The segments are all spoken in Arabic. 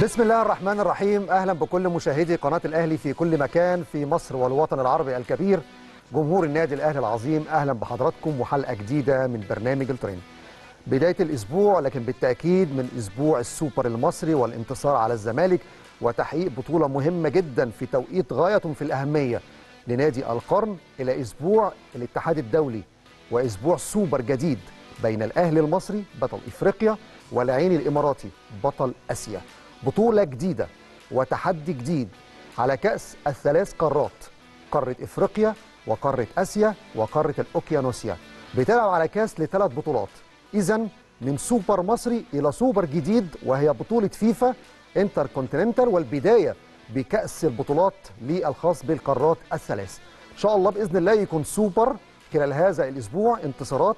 بسم الله الرحمن الرحيم. أهلا بكل مشاهدي قناة الأهلي في كل مكان في مصر والوطن العربي الكبير. جمهور النادي الأهلي العظيم، أهلا بحضراتكم وحلقة جديدة من برنامج الترند. بداية الأسبوع لكن بالتأكيد من أسبوع السوبر المصري والانتصار على الزمالك وتحقيق بطولة مهمة جدا في توقيت غاية في الأهمية لنادي القرن، إلى أسبوع الاتحاد الدولي وأسبوع سوبر جديد بين الأهلي المصري بطل إفريقيا والعين الإماراتي بطل آسيا. بطولة جديدة وتحدي جديد على كأس الثلاث قارات، قارة إفريقيا وقارة آسيا وقارة الأوكيانوسيا. بتلعب على كأس لثلاث بطولات، إذن من سوبر مصري إلى سوبر جديد وهي بطولة فيفا انتر كونتيننتال، والبداية بكأس البطولات للخاص بالقارات الثلاث. إن شاء الله بإذن الله يكون سوبر خلال هذا الأسبوع، انتصارات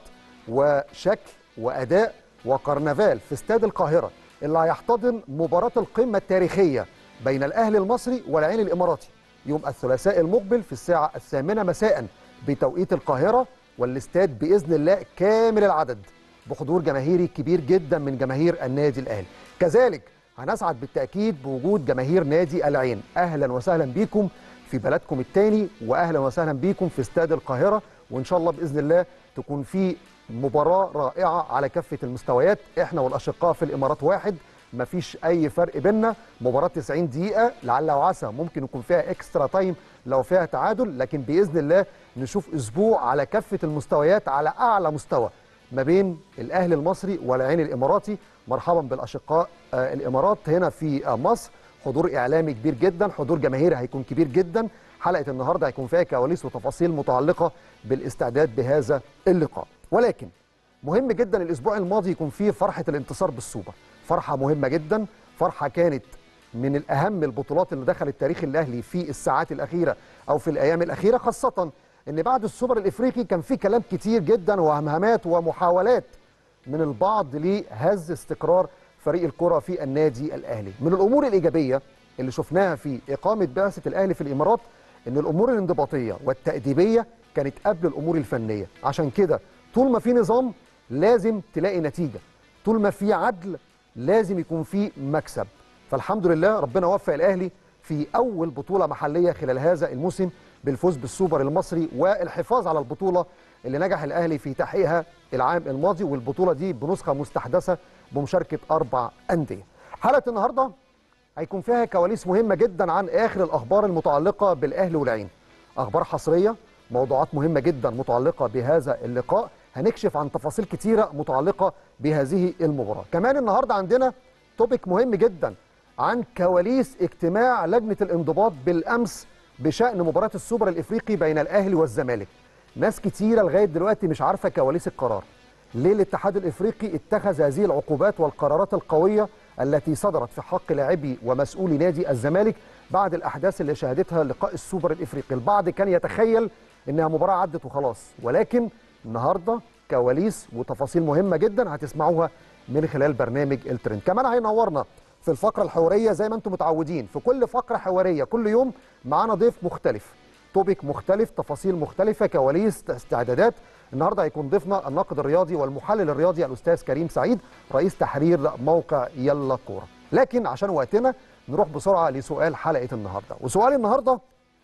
وشكل وأداء وكرنفال في استاد القاهرة اللي هيحتضن مباراة القمة التاريخية بين الأهلي المصري والعين الإماراتي يوم الثلاثاء المقبل في الساعة 8 مساء بتوقيت القاهرة، والاستاد بإذن الله كامل العدد بحضور جماهيري كبير جدا من جماهير النادي الأهلي. كذلك هنسعد بالتأكيد بوجود جماهير نادي العين. أهلا وسهلا بيكم في بلدكم الثاني، وأهلا وسهلا بيكم في استاد القاهرة، وإن شاء الله بإذن الله تكون في مباراة رائعة على كافة المستويات. احنا والأشقاء في الإمارات واحد، مفيش أي فرق بيننا. مباراة 90 دقيقة لعل وعسى ممكن يكون فيها اكسترا تايم لو فيها تعادل، لكن بإذن الله نشوف أسبوع على كافة المستويات على أعلى مستوى ما بين الأهلي المصري والعين الإماراتي. مرحبا بالأشقاء الإمارات هنا في مصر. حضور إعلامي كبير جدا، حضور جماهيري هيكون كبير جدا. حلقة النهاردة هيكون فيها كواليس وتفاصيل متعلقة بالاستعداد بهذا اللقاء. ولكن مهم جدا الأسبوع الماضي يكون فيه فرحة الانتصار بالسوبر، فرحة مهمة جدا، فرحة كانت من الأهم البطولات اللي دخلت تاريخ الأهلي في الساعات الأخيرة أو في الأيام الأخيرة، خاصة أن بعد السوبر الإفريقي كان فيه كلام كتير جدا وهمهمات ومحاولات من البعض لهز استقرار فريق الكرة في النادي الأهلي. من الأمور الإيجابية اللي شفناها في إقامة بعثة الأهلي في الإمارات أن الأمور الانضباطية والتأديبية كانت قبل الأمور الفنية. عشان كده طول ما في نظام لازم تلاقي نتيجة، طول ما في عدل لازم يكون في مكسب. فالحمد لله ربنا وفق الأهلي في أول بطولة محلية خلال هذا الموسم بالفوز بالسوبر المصري والحفاظ على البطولة اللي نجح الأهلي في تحقيقها العام الماضي، والبطولة دي بنسخة مستحدثة بمشاركة 4 أندية. حلقة النهاردة هيكون فيها كواليس مهمة جدا عن آخر الأخبار المتعلقة بالأهلي والعين، أخبار حصرية، موضوعات مهمة جدا متعلقة بهذا اللقاء، هنكشف عن تفاصيل كتيرة متعلقة بهذه المباراة. كمان النهاردة عندنا توبيك مهم جدا عن كواليس اجتماع لجنة الانضباط بالأمس بشأن مباراة السوبر الإفريقي بين الأهلي والزمالك. ناس كتيرة لغاية دلوقتي مش عارفة كواليس القرار، ليه الاتحاد الإفريقي اتخذ هذه العقوبات والقرارات القوية التي صدرت في حق لاعبي ومسؤولي نادي الزمالك بعد الأحداث اللي شهدتها لقاء السوبر الإفريقي. البعض كان يتخيل إنها مباراة عدت وخلاص، ولكن النهارده كواليس وتفاصيل مهمه جدا هتسمعوها من خلال برنامج الترند. كمان هينورنا في الفقره الحواريه زي ما انتم متعودين، في كل فقره حواريه كل يوم معانا ضيف مختلف، توبيك مختلف، تفاصيل مختلفه، كواليس، استعدادات. النهارده هيكون ضيفنا الناقد الرياضي والمحلل الرياضي الاستاذ كريم سعيد رئيس تحرير موقع يلا كوره. لكن عشان وقتنا نروح بسرعه لسؤال حلقه النهارده، وسؤال النهارده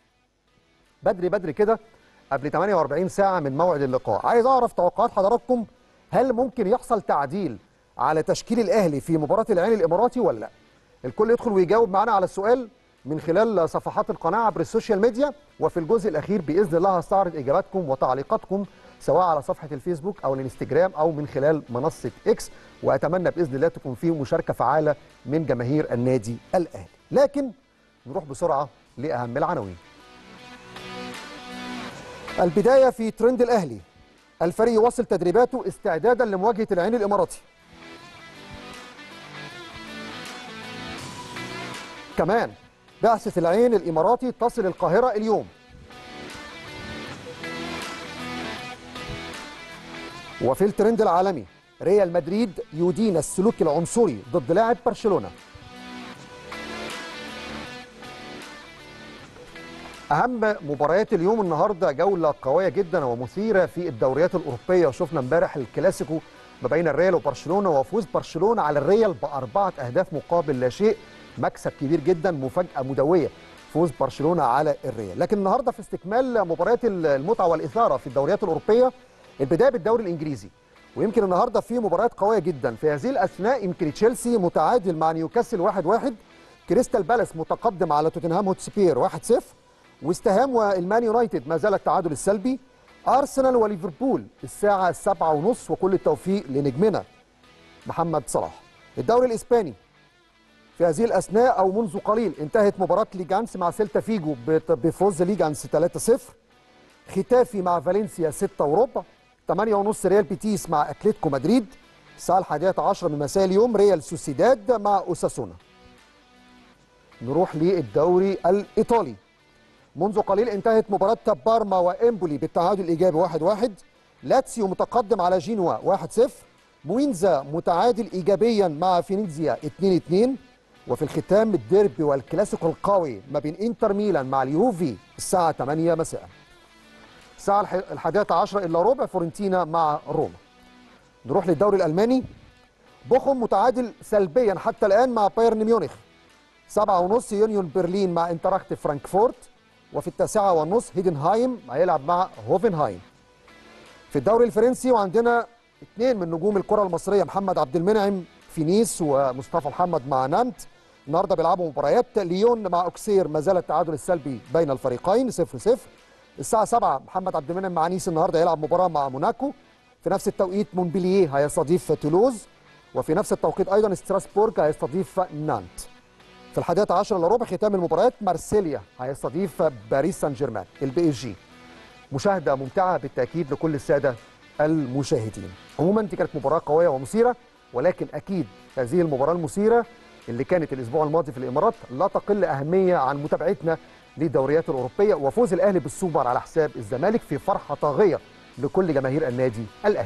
بدري كده قبل 48 ساعة من موعد اللقاء. عايز أعرف توقعات حضراتكم، هل ممكن يحصل تعديل على تشكيل الأهلي في مباراة العين الإماراتي ولا لا؟ الكل يدخل ويجاوب معنا على السؤال من خلال صفحات القناة عبر السوشيال ميديا، وفي الجزء الأخير بإذن الله هستعرض إجاباتكم وتعليقاتكم سواء على صفحة الفيسبوك أو الانستجرام أو من خلال منصة إكس، وأتمنى بإذن الله تكون فيه مشاركة فعالة من جماهير النادي الأهلي. لكن نروح بسرعة لأهم العناوين. البداية في ترند الأهلي، الفريق يواصل تدريباته استعدادا لمواجهة العين الإماراتي. كمان بعثة العين الإماراتي تصل القاهرة اليوم. وفي الترند العالمي، ريال مدريد يدين السلوك العنصري ضد لاعب برشلونة. أهم مباريات اليوم النهارده جولة قوية جدا ومثيرة في الدوريات الأوروبية، وشفنا امبارح الكلاسيكو ما بين الريال وبرشلونة وفوز برشلونة على الريال ب4 أهداف مقابل لا شيء مكسب كبير جدا، مفاجاه مدويه، فوز برشلونه على الريال. لكن النهارده في استكمال مباريات المتعه والاثاره في الدوريات الاوروبيه، البدايه بالدوري الانجليزي، ويمكن النهارده في مباريات قويه جدا. في هذه الاثناء يمكن تشيلسي متعادل مع نيوكاسل 1-1، كريستال بالاس متقدم على توتنهام هوتسبير 1-0، وستهام والمان يونايتد ما زال التعادل السلبي. ارسنال وليفربول الساعه 7:30، وكل التوفيق لنجمنا محمد صلاح. الدوري الاسباني في هذه الاثناء او منذ قليل انتهت مباراه ليجانس مع سيلتا فيجو بفوز ليجانس 3-0. ختافي مع فالنسيا 6:15. 8:30 ريال بيتيس مع اتلتيكو مدريد. الساعه 11:10 من مساء اليوم ريال سوسيداد مع اوساسونا. نروح للدوري الايطالي. منذ قليل انتهت مباراه بارما وامبولي بالتعادل الايجابي 1-1. لاتسيو متقدم على جينوا 1-0. موينزا متعادل ايجابيا مع فينيزيا 2-2. وفي الختام الديربي والكلاسيكو القوي ما بين انتر ميلان مع اليوفي الساعه 8 مساء. الساعه 11:10 فورنتينا مع روما. نروح للدوري الالماني. بوخم متعادل سلبيا حتى الان مع بايرن ميونخ. 7:30 يونيون برلين مع انتراخت فرانكفورت. وفي 9:30 هيدنهايم هيلعب مع هوفنهايم. في الدوري الفرنسي وعندنا اثنين من نجوم الكره المصريه، محمد عبد المنعم في نيس ومصطفى محمد مع نانت، النهارده بيلعبوا مباريات. ليون مع اوكسير ما زال التعادل السلبي بين الفريقين 0-0. الساعه 7 محمد عبد المنعم مع نيس النهارده يلعب مباراه مع موناكو. في نفس التوقيت مونبلييه هيستضيف تولوز، وفي نفس التوقيت ايضا ستراسبورغ هيستضيف نانت. في 11:10 ختام المباريات مارسيليا هيستضيف باريس سان جيرمان البي اس جي. مشاهده ممتعه بالتاكيد لكل الساده المشاهدين. عموما دي كانت مباراه قويه ومثيره، ولكن اكيد هذه المباراه المثيره اللي كانت الاسبوع الماضي في الامارات لا تقل اهميه عن متابعتنا للدوريات الاوروبيه وفوز الاهلي بالسوبر على حساب الزمالك في فرحه طاغيه لكل جماهير النادي الاهلي.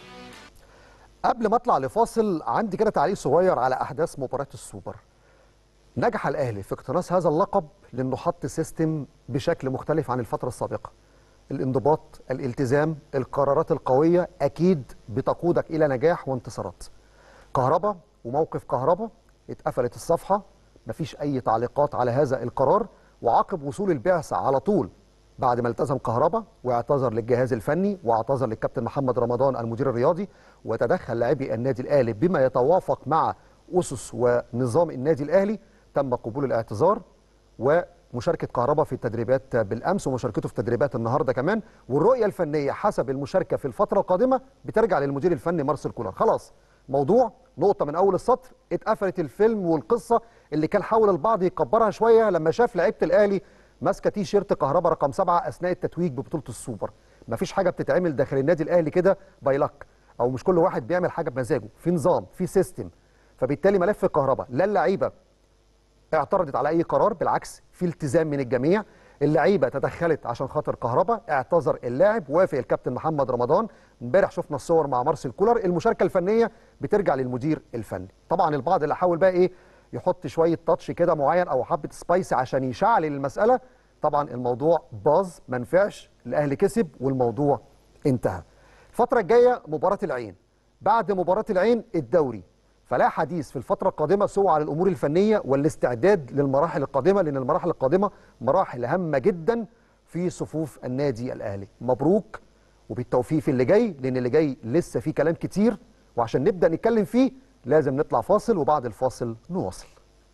قبل ما اطلع لفاصل عندي كده تعليق صغير على احداث مباراه السوبر. نجح الاهلي في اقتناص هذا اللقب لانه حط سيستم بشكل مختلف عن الفتره السابقه. الانضباط، الالتزام، القرارات القويه اكيد بتقودك الى نجاح وانتصارات. كهربا وموقف كهربا اتقفلت الصفحه، مفيش اي تعليقات على هذا القرار. وعقب وصول البعثه على طول بعد ما التزم كهربا واعتذر للجهاز الفني واعتذر للكابتن محمد رمضان المدير الرياضي، وتدخل لاعبي النادي الاهلي بما يتوافق مع اسس ونظام النادي الاهلي، تم قبول الاعتذار ومشاركه كهربا في التدريبات بالامس ومشاركته في تدريبات النهارده كمان. والرؤيه الفنيه حسب المشاركه في الفتره القادمه بترجع للمدير الفني مارسيل كولر. خلاص موضوع نقطه من اول السطر، اتقفلت الفيلم والقصه اللي كان حاول البعض يكبرها شويه لما شاف لعيبه الاهلي ماسكه تي شيرت كهربا رقم 7 اثناء التتويج ببطوله السوبر. مفيش حاجه بتتعمل داخل النادي الاهلي كده باي لك، او مش كل واحد بيعمل حاجه بمزاجه، في نظام، في سيستم. فبالتالي ملف كهربا لا اللعيبه اعترضت على اي قرار، بالعكس في التزام من الجميع. اللعيبه تدخلت عشان خاطر كهربا، اعتذر اللاعب، وافق الكابتن محمد رمضان. امبارح شفنا الصور مع مارسيل كولر. المشاركه الفنيه بترجع للمدير الفني. طبعا البعض اللي حاول بقى ايه يحط شويه تاتش كده معين او حبه سبايسي عشان يشعل المساله، طبعا الموضوع باظ، ما نفعش، الاهلي كسب والموضوع انتهى. الفتره الجايه مباراه العين، بعد مباراه العين الدوري، فلا حديث في الفترة القادمة سوى على الأمور الفنية والاستعداد للمراحل القادمة، لأن المراحل القادمة مراحل هامة جدا في صفوف النادي الأهلي. مبروك وبالتوفيق في اللي جاي، لأن اللي جاي لسه فيه كلام كتير، وعشان نبدأ نتكلم فيه لازم نطلع فاصل، وبعد الفاصل نواصل.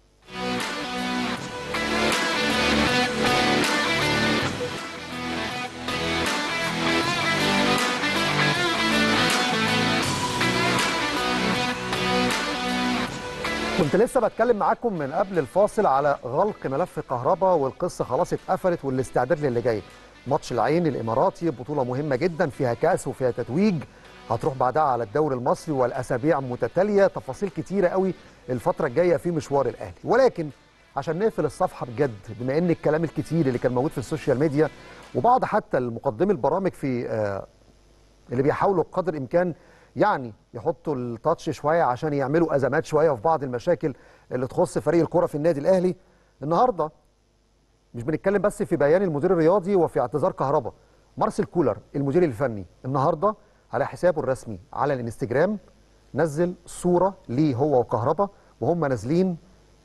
كنت لسه بتكلم معاكم من قبل الفاصل على غلق ملف كهربا، والقصه خلاص اتقفلت والاستعداد للي جاي. ماتش العين الاماراتي بطوله مهمه جدا، فيها كاس وفيها تتويج، هتروح بعدها على الدوري المصري والاسابيع متتاليه، تفاصيل كتيره قوي الفتره الجايه في مشوار الاهلي. ولكن عشان نقفل الصفحه بجد، بما ان الكلام الكتير اللي كان موجود في السوشيال ميديا وبعض حتى المقدمي البرامج في اللي بيحاولوا بقدر الامكان يعني يحطوا التاتش شويه عشان يعملوا ازمات شويه في بعض المشاكل اللي تخص فريق الكره في النادي الاهلي. النهارده مش بنتكلم بس في بيان المدير الرياضي وفي اعتذار كهربا، مارسيل كولر المدير الفني النهارده على حسابه الرسمي على الانستجرام نزل صوره ليه هو وكهربا وهم نازلين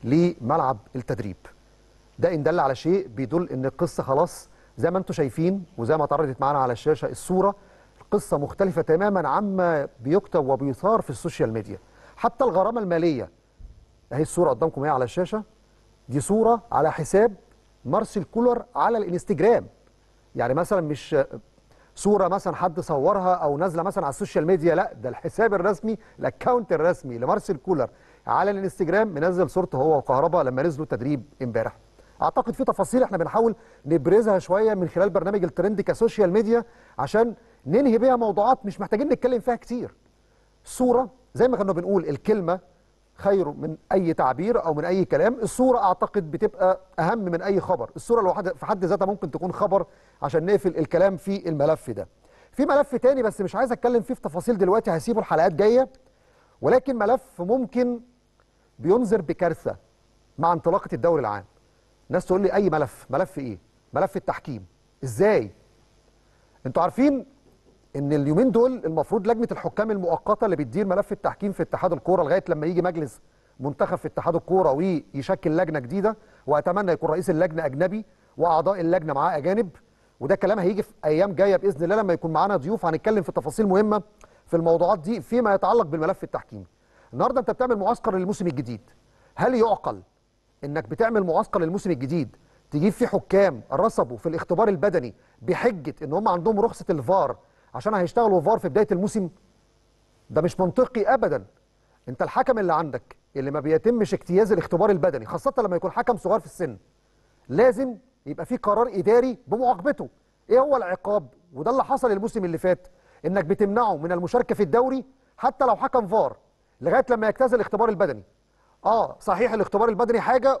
لملعب التدريب. ده ان دل على شيء بيدل ان القصه خلاص زي ما انتم شايفين وزي ما اتعرضت معانا على الشاشه الصوره، القصه مختلفه تماما عما بيكتب وبيثار في السوشيال ميديا. حتى الغرامه الماليه اهي الصوره قدامكم اهي على الشاشه، دي صوره على حساب مارسيل كولر على الانستجرام. يعني مثلا مش صوره مثلا حد صورها او نازله مثلا على السوشيال ميديا، لا ده الحساب الرسمي، الاكونت الرسمي لمارسيل كولر على الانستجرام منزل صورته هو وكهربا لما نزلوا التدريب امبارح. اعتقد في تفاصيل احنا بنحاول نبرزها شويه من خلال برنامج الترند كسوشيال ميديا عشان ننهي بيها موضوعات مش محتاجين نتكلم فيها كتير. الصوره زي ما كنا بنقول الكلمه خير من اي تعبير او من اي كلام، الصوره اعتقد بتبقى اهم من اي خبر، الصوره لوحدها في حد ذاتها ممكن تكون خبر عشان نقفل الكلام في الملف ده. في ملف تاني بس مش عايز اتكلم فيه في تفاصيل دلوقتي، هسيبه الحلقات جايه، ولكن ملف ممكن بينذر بكارثه مع انطلاقه الدوري العام. ناس تقول لي اي ملف؟ ملف ايه؟ ملف التحكيم. ازاي؟ انتوا عارفين ان اليومين دول المفروض لجنه الحكام المؤقته اللي بتدير ملف التحكيم في اتحاد الكوره لغايه لما يجي مجلس منتخب في اتحاد الكوره ويشكل لجنه جديده، واتمنى يكون رئيس اللجنه اجنبي واعضاء اللجنه معاه اجانب، وده كلام هيجي في ايام جايه باذن الله لما يكون معانا ضيوف هنتكلم في تفاصيل مهمه في الموضوعات دي فيما يتعلق بالملف التحكيمي. النهارده انت بتعمل معسكر للموسم الجديد، هل يعقل انك بتعمل معسكر للموسم الجديد تجيب فيه حكام رصبوا في الاختبار البدني بحجه ان هم عندهم رخصه الفار عشان هيشتغلوا فار في بدايه الموسم؟ ده مش منطقي ابدا. انت الحكم اللي عندك اللي ما بيتمش اجتياز الاختبار البدني خاصه لما يكون حكم صغير في السن، لازم يبقى في قرار اداري بمعاقبته. ايه هو العقاب؟ وده اللي حصل الموسم اللي فات، انك بتمنعه من المشاركه في الدوري حتى لو حكم فار لغايه لما يجتاز الاختبار البدني. صحيح الاختبار البدني حاجه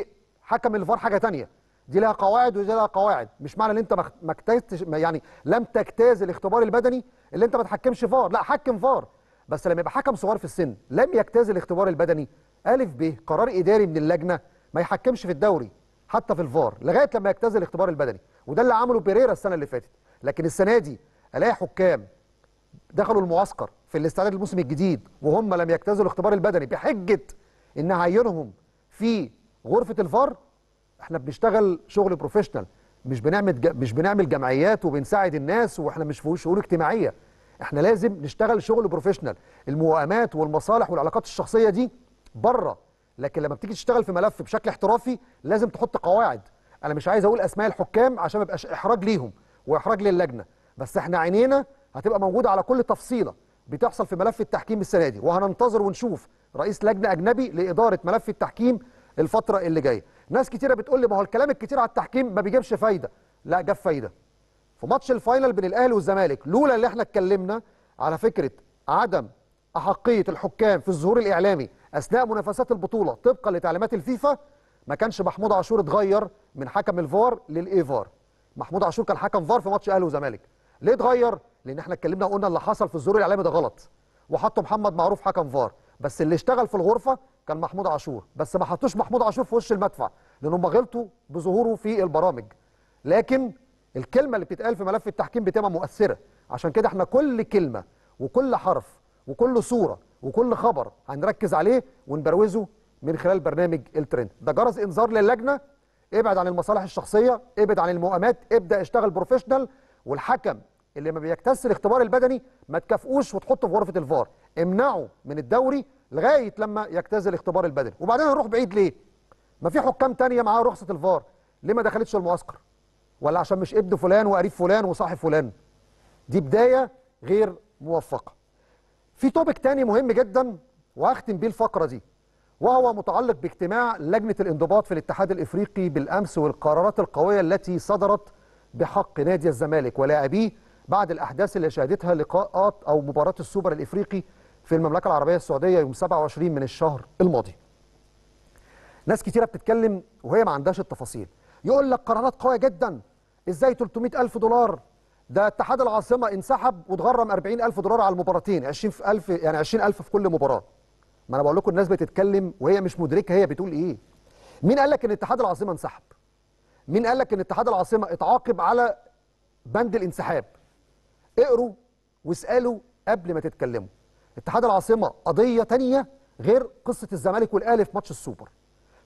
وحكم الفار حاجه ثانيه، دي لها قواعد ودي لها قواعد. مش معنى ان انت ما اجتزتش يعني لم تجتاز الاختبار البدني اللي انت ما تحكمش فار، لا حكم فار، بس لما يبقى حكم صغير في السن لم يجتاز الاختبار البدني الف ب قرار اداري من اللجنه ما يحكمش في الدوري حتى في الفار لغايه لما يجتاز الاختبار البدني. وده اللي عمله بيريرا السنه اللي فاتت. لكن السنه دي الاقي حكام دخلوا المعسكر في الاستعداد للموسم الجديد وهم لم يجتازوا الاختبار البدني بحجه ان عينهم في غرفه الفار. احنا بنشتغل شغل بروفيشنال، مش بنعمل جمعيات وبنساعد الناس واحنا مش في شؤون اجتماعيه. احنا لازم نشتغل شغل بروفيشنال. الموائمات والمصالح والعلاقات الشخصيه دي بره، لكن لما بتيجي تشتغل في ملف بشكل احترافي لازم تحط قواعد. انا مش عايز اقول اسماء الحكام عشان ما يبقاش احراج ليهم واحراج للجنه، بس احنا عينينا هتبقى موجوده على كل تفصيله بتحصل في ملف التحكيم السنه دي، وهننتظر ونشوف رئيس لجنه اجنبي لاداره ملف التحكيم الفتره اللي جايه. ناس كتيره بتقول لي ما هو الكلام الكتير على التحكيم ما بيجيبش فايده. لا، جاب فايده. في ماتش الفاينل بين الاهلي والزمالك، لولا اللي احنا اتكلمنا على فكره عدم احقيه الحكام في الظهور الاعلامي اثناء منافسات البطوله طبقا لتعليمات الفيفا، ما كانش محمود عاشور اتغير من حكم الفار للاي فار. محمود عاشور كان حكم فار في ماتش اهلي وزمالك. ليه اتغير؟ لان احنا اتكلمنا وقلنا اللي حصل في الظهور الاعلامي ده غلط، وحطوا محمد معروف حكم فار، بس اللي اشتغل في الغرفه كان محمود عاشور، بس ما حطوش محمود عاشور في وش المدفع لانهم غلطوا بظهوره في البرامج. لكن الكلمه اللي بتتقال في ملف التحكيم بتبقى مؤثره، عشان كده احنا كل كلمه وكل حرف وكل صوره وكل خبر هنركز عليه ونبروزه من خلال برنامج الترند. ده جرس انذار للجنه، ابعد عن المصالح الشخصيه، ابعد عن المؤامات، ابدا اشتغل بروفيشنال. والحكم اللي ما بيجتاز الاختبار البدني ما تكافئوش وتحطه في غرفه الفار، امنعه من الدوري لغايه لما يجتاز الاختبار البدني. وبعدين هنروح بعيد ليه؟ ما في حكام تانية معاها رخصه الفار، ليه ما دخلتش المعسكر؟ ولا عشان مش ابن فلان وقريب فلان وصاحب فلان؟ دي بدايه غير موفقه. في توبيك تاني مهم جدا وهختم بيه الفقره دي، وهو متعلق باجتماع لجنه الانضباط في الاتحاد الافريقي بالامس والقرارات القويه التي صدرت بحق نادي الزمالك ولاعبيه بعد الاحداث اللي شهدتها لقاءات او مباراه السوبر الافريقي في المملكه العربيه السعوديه يوم 27 من الشهر الماضي. ناس كتيره بتتكلم وهي ما عندهاش التفاصيل، يقول لك قرارات قويه جدا، ازاي 300,000 دولار؟ ده اتحاد العاصمه انسحب واتغرم 40,000 دولار على المباراتين، 20,000 يعني 20,000 في كل مباراه. ما انا بقول لكم الناس بتتكلم وهي مش مدركه هي بتقول ايه. مين قال لك ان اتحاد العاصمه انسحب؟ مين قال لك ان اتحاد العاصمه اتعاقب على بند الانسحاب؟ اقروا واسالوا قبل ما تتكلموا. اتحاد العاصمه قضيه تانية غير قصه الزمالك والاهلي في ماتش السوبر.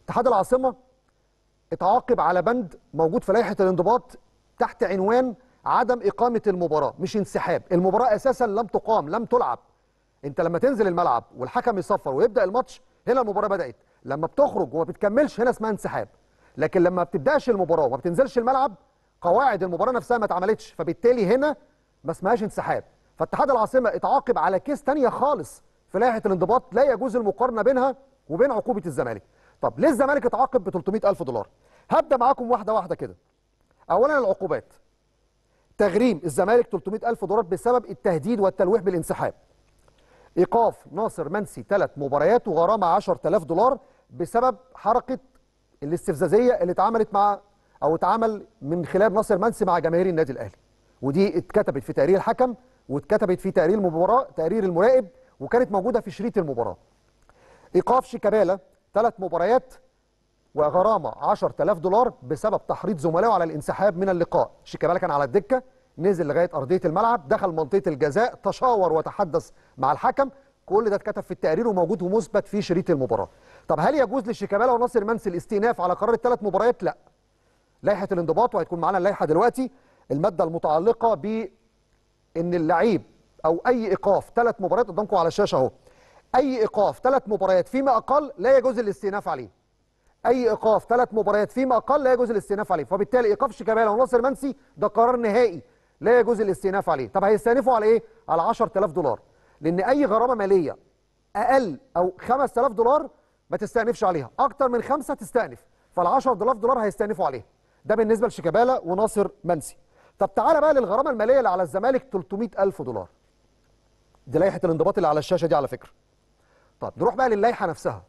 اتحاد العاصمه اتعاقب على بند موجود في لائحه الانضباط تحت عنوان عدم اقامه المباراه، مش انسحاب. المباراه اساسا لم تقام، لم تلعب. انت لما تنزل الملعب والحكم يصفر ويبدا الماتش، هنا المباراه بدات. لما بتخرج وما بتكملش، هنا اسمها انسحاب. لكن لما بتبداش المباراه وما بتنزلش الملعب، قواعد المباراه نفسها ما اتعملتش، فبالتالي هنا ما اسمهاش انسحاب. فاتحاد العاصمه اتعاقب على كيس ثانيه خالص في لائحه الانضباط لا يجوز المقارنه بينها وبين عقوبه الزمالك. طب ليه الزمالك اتعاقب ب 300,000 دولار؟ هبدا معاكم واحده واحده كده. اولا العقوبات. تغريم الزمالك 300,000 دولار بسبب التهديد والتلويح بالانسحاب. ايقاف ناصر منسي 3 مباريات وغرامه 10,000 دولار بسبب حركه الاستفزازيه اللي اتعمل من خلال ناصر منسي مع جماهير النادي الاهلي. ودي اتكتبت في تقرير الحكم، واتكتبت في تقرير المباراه، تقرير المراقب، وكانت موجوده في شريط المباراه. ايقاف شيكابالا 3 مباريات وغرامه 10,000 دولار بسبب تحريض زملائه على الانسحاب من اللقاء. شيكابالا كان على الدكه، نزل لغايه ارضيه الملعب، دخل منطقه الجزاء، تشاور وتحدث مع الحكم. كل ده اتكتب في التقرير وموجود ومثبت في شريط المباراه. طب هل يجوز لشيكابالا وناصر منسي الاستئناف على قرار ال3 مباريات؟ لا. لائحه الانضباط، وهتكون معانا اللائحه دلوقتي، الماده المتعلقه بان اللعيب او اي ايقاف 3 مباريات قدامكم على الشاشه اهو. اي ايقاف 3 مباريات فيما اقل لا يجوز الاستئناف عليه. اي ايقاف 3 مباريات فيما اقل لا يجوز الاستئناف عليه. فبالتالي ايقاف شيكابالا وناصر منسي ده قرار نهائي لا يجوز الاستئناف عليه. طب هيستأنفوا على ايه؟ على 10,000 دولار. لان اي غرامه ماليه اقل او 5,000 دولار ما تستأنفش عليها، اكتر من 5 تستأنف. فال 10,000 دولار هيستأنفوا عليها. ده بالنسبه لشيكابالا وناصر منسي. طب تعالى بقى للغرامه الماليه اللي على الزمالك 300,000 دولار. دي لائحه الانضباط اللي على الشاشه دي على فكره. طب نروح بقى للائحه نفسها.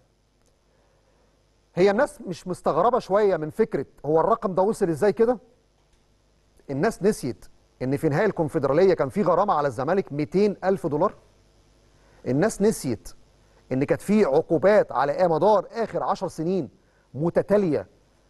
هي الناس مش مستغربه شويه من فكره هو الرقم ده وصل ازاي كده؟ الناس نسيت ان في نهائي الكونفدراليه كان في غرامه على الزمالك 200,000 دولار. الناس نسيت ان كانت في عقوبات على مدار اخر 10 سنين متتاليه،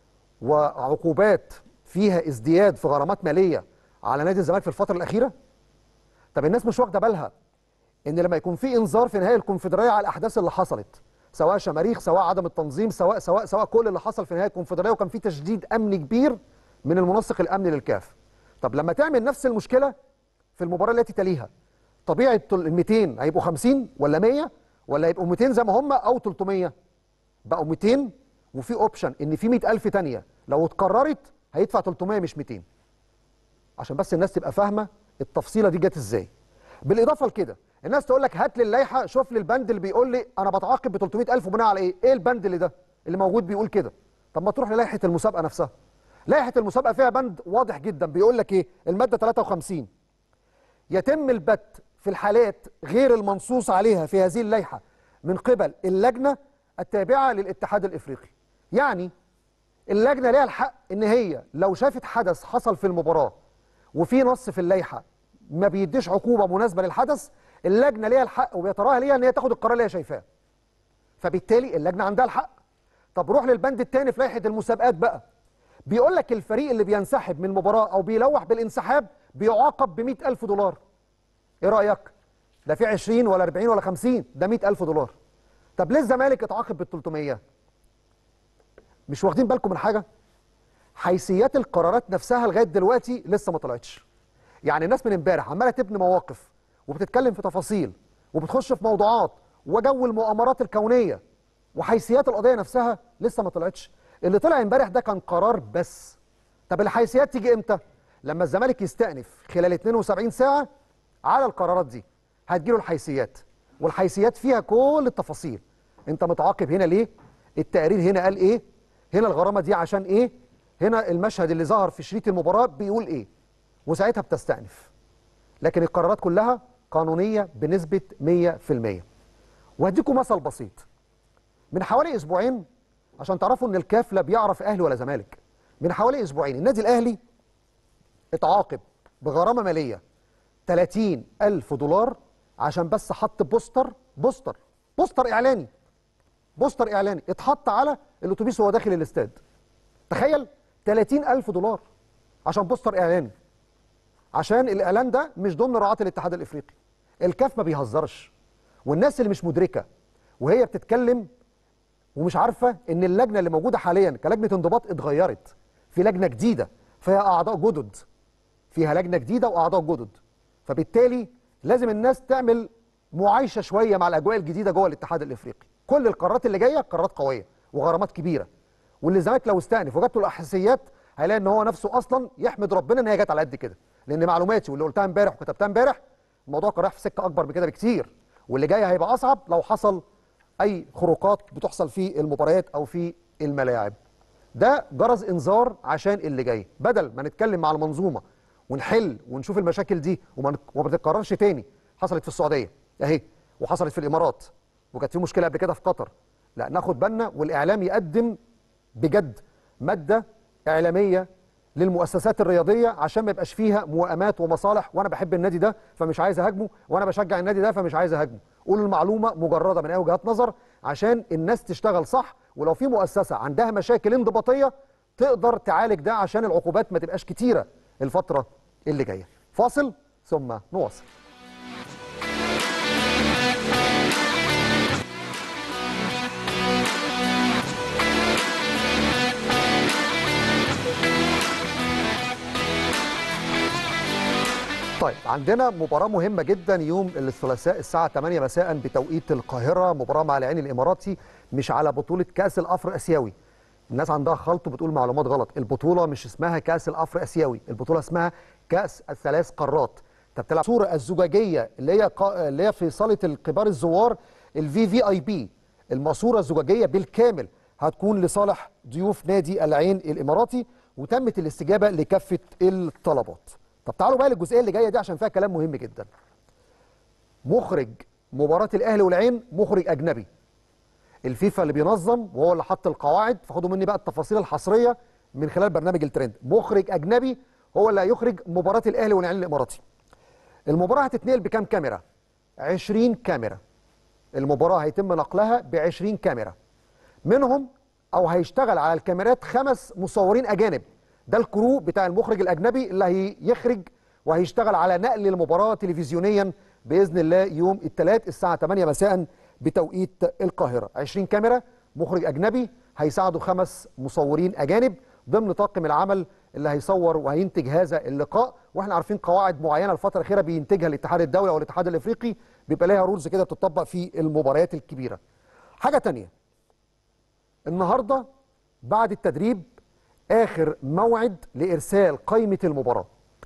وعقوبات فيها ازدياد في غرامات ماليه على نادي الزمالك في الفتره الاخيره. طب الناس مش واخده بالها ان لما يكون في انذار في نهائي الكونفدراليه على الاحداث اللي حصلت، سواء شماريخ، سواء عدم التنظيم، سواء كل اللي حصل في نهائي الكونفدراليه، وكان في تشديد امني كبير من المنسق الامني للكاف. طب لما تعمل نفس المشكله في المباراه التي تليها، طبيعي ال 200 هيبقوا 50 ولا 100 ولا هيبقوا 200 زي ما هم او 300؟ بقوا 200، وفي اوبشن ان في 100,000 ثانيه لو اتكررت هيدفع 300 مش 200. عشان بس الناس تبقى فاهمه التفصيله دي جت ازاي. بالاضافه لكده الناس تقول لك هات لي اللائحه، شوف لي البند اللي بيقول لي انا بتعاقب ب 300,000 وبناء على ايه؟ ايه البند اللي موجود بيقول كده؟ طب ما تروح للائحه المسابقه نفسها. لائحه المسابقه فيها بند واضح جدا بيقول لك ايه؟ الماده 53: يتم البت في الحالات غير المنصوص عليها في هذه اللائحه من قبل اللجنه التابعه للاتحاد الافريقي. يعني اللجنه ليها الحق ان هي لو شافت حدث حصل في المباراه وفي نص في اللائحه ما بيديش عقوبه مناسبه للحدث، اللجنه ليها الحق وبيتراها ليها ان هي تاخد القرار اللي هي شايفاه. فبالتالي اللجنه عندها الحق. طب روح للبند الثاني في لائحه المسابقات بقى، بيقول لك الفريق اللي بينسحب من المباراه او بيلوح بالانسحاب بيعاقب ب 100,000 دولار. ايه رايك؟ ده في 20 ولا 40 ولا 50؟ ده 100,000 دولار. طب ليه الزمالك اتعاقب بال 300؟ مش واخدين بالكم من حاجه؟ حيثيات القرارات نفسها لغايه دلوقتي لسه ما طلعتش. يعني الناس من امبارح عماله تبني مواقف وبتتكلم في تفاصيل وبتخش في موضوعات وجو المؤامرات الكونيه، وحيثيات القضيه نفسها لسه ما طلعتش. اللي طلع امبارح ده كان قرار بس. طب الحيثيات تيجي امتى؟ لما الزمالك يستأنف خلال 72 ساعه على القرارات دي هتجيله الحيثيات، والحيثيات فيها كل التفاصيل. انت متعاقب هنا ليه؟ التقرير هنا قال ايه؟ هنا الغرامه دي عشان ايه؟ هنا المشهد اللي ظهر في شريط المباراه بيقول ايه؟ وساعتها بتستأنف. لكن القرارات كلها قانونيه بنسبه 100%. وهديكم مثل بسيط. من حوالي اسبوعين، عشان تعرفوا ان الكاف لا بيعرف اهلي ولا زمالك، من حوالي اسبوعين النادي الاهلي اتعاقب بغرامه ماليه 30,000 دولار عشان بس حط بوستر اعلاني اتحط على الاتوبيس وهو داخل الاستاد. تخيل 30,000 دولار عشان بوستر اعلاني، عشان الاعلان ده مش ضمن رعاة الاتحاد الافريقي. الكاف ما بيهزرش. والناس اللي مش مدركه وهي بتتكلم ومش عارفه ان اللجنه اللي موجوده حاليا كلجنه انضباط اتغيرت، في لجنه جديده فيها اعضاء جدد، فيها لجنه جديده واعضاء جدد، فبالتالي لازم الناس تعمل معايشه شويه مع الاجواء الجديده جوه الاتحاد الافريقي. كل القرارات اللي جايه قرارات قويه وغرامات كبيره، واللي الزمالك لو استأنف وجات له الاحاسيات هيلاقي ان هو نفسه اصلا يحمد ربنا ان هي جت على قد كده، لان معلوماتي واللي قلتها امبارح وكتبتها امبارح الموضوع كان رايح في سكه اكبر من كده بكتير، واللي جاي هيبقى اصعب لو حصل اي خروقات بتحصل في المباريات او في الملاعب. ده جرس انذار عشان اللي جاي، بدل ما نتكلم مع المنظومه ونحل ونشوف المشاكل دي وما تتكررش تاني. حصلت في السعوديه اهي، وحصلت في الامارات، وكانت في مشكله قبل كده في قطر. لا، ناخد بالنا والاعلام يقدم بجد ماده اعلاميه للمؤسسات الرياضيه عشان ما يبقاش فيها موائمات ومصالح، وانا بحب النادي ده فمش عايز اهاجمه، وانا بشجع النادي ده فمش عايز اهاجمه. قولوا المعلومه مجرده من اي وجهات نظر عشان الناس تشتغل صح، ولو في مؤسسه عندها مشاكل انضباطيه تقدر تعالج ده عشان العقوبات ما تبقاش كتيره الفتره اللي جايه. فاصل ثم نواصل. طيب، عندنا مباراة مهمة جدا يوم الثلاثاء الساعة 8 مساء بتوقيت القاهرة، مباراة مع العين الإماراتي، مش على بطولة كأس الأفر آسيوي. الناس عندها خلط وبتقول معلومات غلط، البطولة مش اسمها كأس الأفر آسيوي، البطولة اسمها كأس الثلاث قارات. انت بتلعب الصورة الزجاجية اللي هي في صالة الكبار الزوار الVVIP، الماسورة الزجاجية بالكامل هتكون لصالح ضيوف نادي العين الإماراتي، وتمت الاستجابة لكافة الطلبات. طب تعالوا بقى للجزئيه اللي جايه دي عشان فيها كلام مهم جدا. مخرج مباراه الاهلي والعين مخرج اجنبي، الفيفا اللي بينظم وهو اللي حط القواعد، فخدوا مني بقى التفاصيل الحصريه من خلال برنامج الترند. مخرج اجنبي هو اللي هيخرج مباراه الاهلي والعين الاماراتي. المباراه هتتنقل بكام كاميرا؟ 20 كاميرا. المباراه هيتم نقلها ب 20 كاميرا، منهم او هيشتغل على الكاميرات 5 مصورين اجانب. ده الكرو بتاع المخرج الاجنبي اللي هيخرج وهيشتغل على نقل المباراه تلفزيونيا باذن الله يوم الثلاث الساعه 8 مساء بتوقيت القاهره. 20 كاميرا، مخرج اجنبي، هيساعدوا 5 مصورين اجانب ضمن طاقم العمل اللي هيصور وهينتج هذا اللقاء. واحنا عارفين قواعد معينه الفتره الاخيره بينتجها الاتحاد الدولي او الاتحاد الافريقي، بيبقى لها رولز كده بتطبق في المباريات الكبيره. حاجه ثانيه، النهارده بعد التدريب آخر موعد لإرسال قائمة المباراة.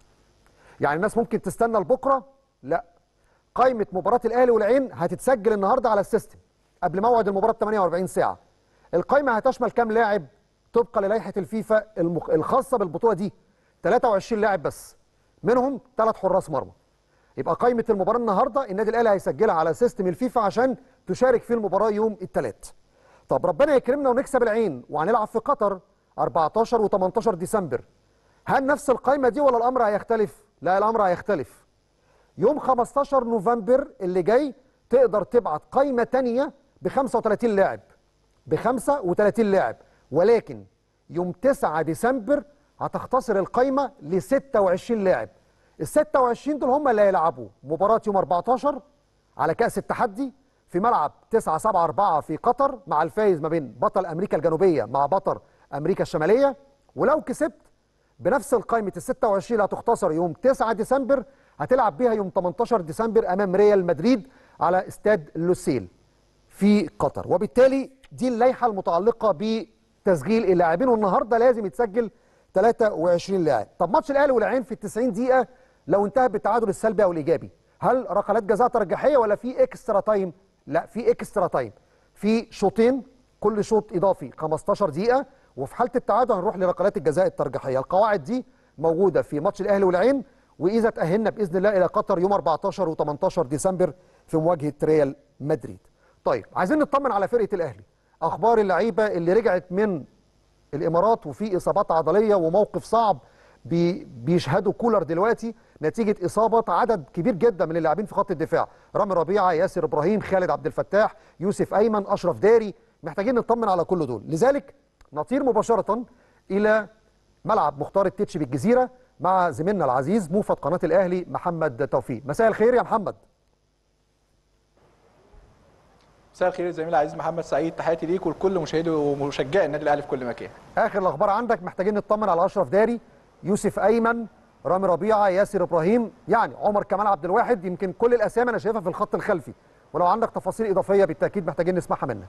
يعني الناس ممكن تستنى لبكرة، لا، قائمة مباراة الأهلي والعين هتتسجل النهارده على السيستم قبل موعد المباراة ب 48 ساعة. القائمة هتشمل كام لاعب طبقا للائحة الفيفا الخاصة بالبطولة دي؟ 23 لاعب بس، منهم 3 حراس مرمى. يبقى قائمة المباراة النهارده النادي الأهلي هيسجلها على سيستم الفيفا عشان تشارك في المباراة يوم الثلاث. طب ربنا يكرمنا ونكسب العين وهنلعب في قطر 14 و18 ديسمبر، هل نفس القائمة دي ولا الأمر هيختلف؟ لا، الأمر هيختلف. يوم 15 نوفمبر اللي جاي تقدر تبعت قائمة تانية ب 35 لاعب، ب 35 لاعب، ولكن يوم 9 ديسمبر هتختصر القائمة ل 26 لاعب. ال 26 دول هم اللي هيلعبوا مباراة يوم 14 على كأس التحدي في ملعب 9-7-4 في قطر، مع الفايز ما بين بطل أمريكا الجنوبية مع بطل أمريكا الشمالية. ولو كسبت بنفس القائمة ال 26 اللي هتختصر يوم 9 ديسمبر هتلعب بيها يوم 18 ديسمبر أمام ريال مدريد على استاد لوسيل في قطر. وبالتالي دي اللائحة المتعلقة بتسجيل اللاعبين، والنهارده لازم يتسجل 23 لاعب. طب ماتش الأهلي والعين في ال 90 دقيقة لو انتهى بالتعادل السلبي أو الإيجابي، هل ركلات جزاء ترجيحية ولا في اكسترا تايم؟ لا، في اكسترا تايم، في شوطين، كل شوط إضافي 15 دقيقة، وفي حالة التعادل هنروح لركلات الجزاء الترجيحية. القواعد دي موجودة في ماتش الأهلي والعين، وإذا تأهلنا بإذن الله إلى قطر يوم 14 و18 ديسمبر في مواجهة ريال مدريد. طيب، عايزين نطمن على فرقة الأهلي، أخبار اللعيبة اللي رجعت من الإمارات وفي إصابات عضلية وموقف صعب بيشهدوا كولر دلوقتي نتيجة إصابة عدد كبير جدا من اللاعبين في خط الدفاع، رامي ربيعة، ياسر إبراهيم، خالد عبد الفتاح، يوسف أيمن، أشرف داري. محتاجين نطمن على كل دول، لذلك نطير مباشرة إلى ملعب مختار التتش بالجزيرة مع زميلنا العزيز موفد قناة الأهلي محمد توفيق. مساء الخير يا محمد. مساء الخير الزميل العزيز محمد سعيد، تحياتي ليك ولكل مشاهدي ومشجعي النادي الاهلي في كل مكان. اخر الاخبار عندك، محتاجين نطمن على اشرف داري، يوسف ايمن، رامي ربيعه، ياسر ابراهيم، يعني عمر كمال عبد الواحد. يمكن كل الاسامي انا شايفها في الخط الخلفي، ولو عندك تفاصيل اضافيه بالتاكيد محتاجين نسمعها منك.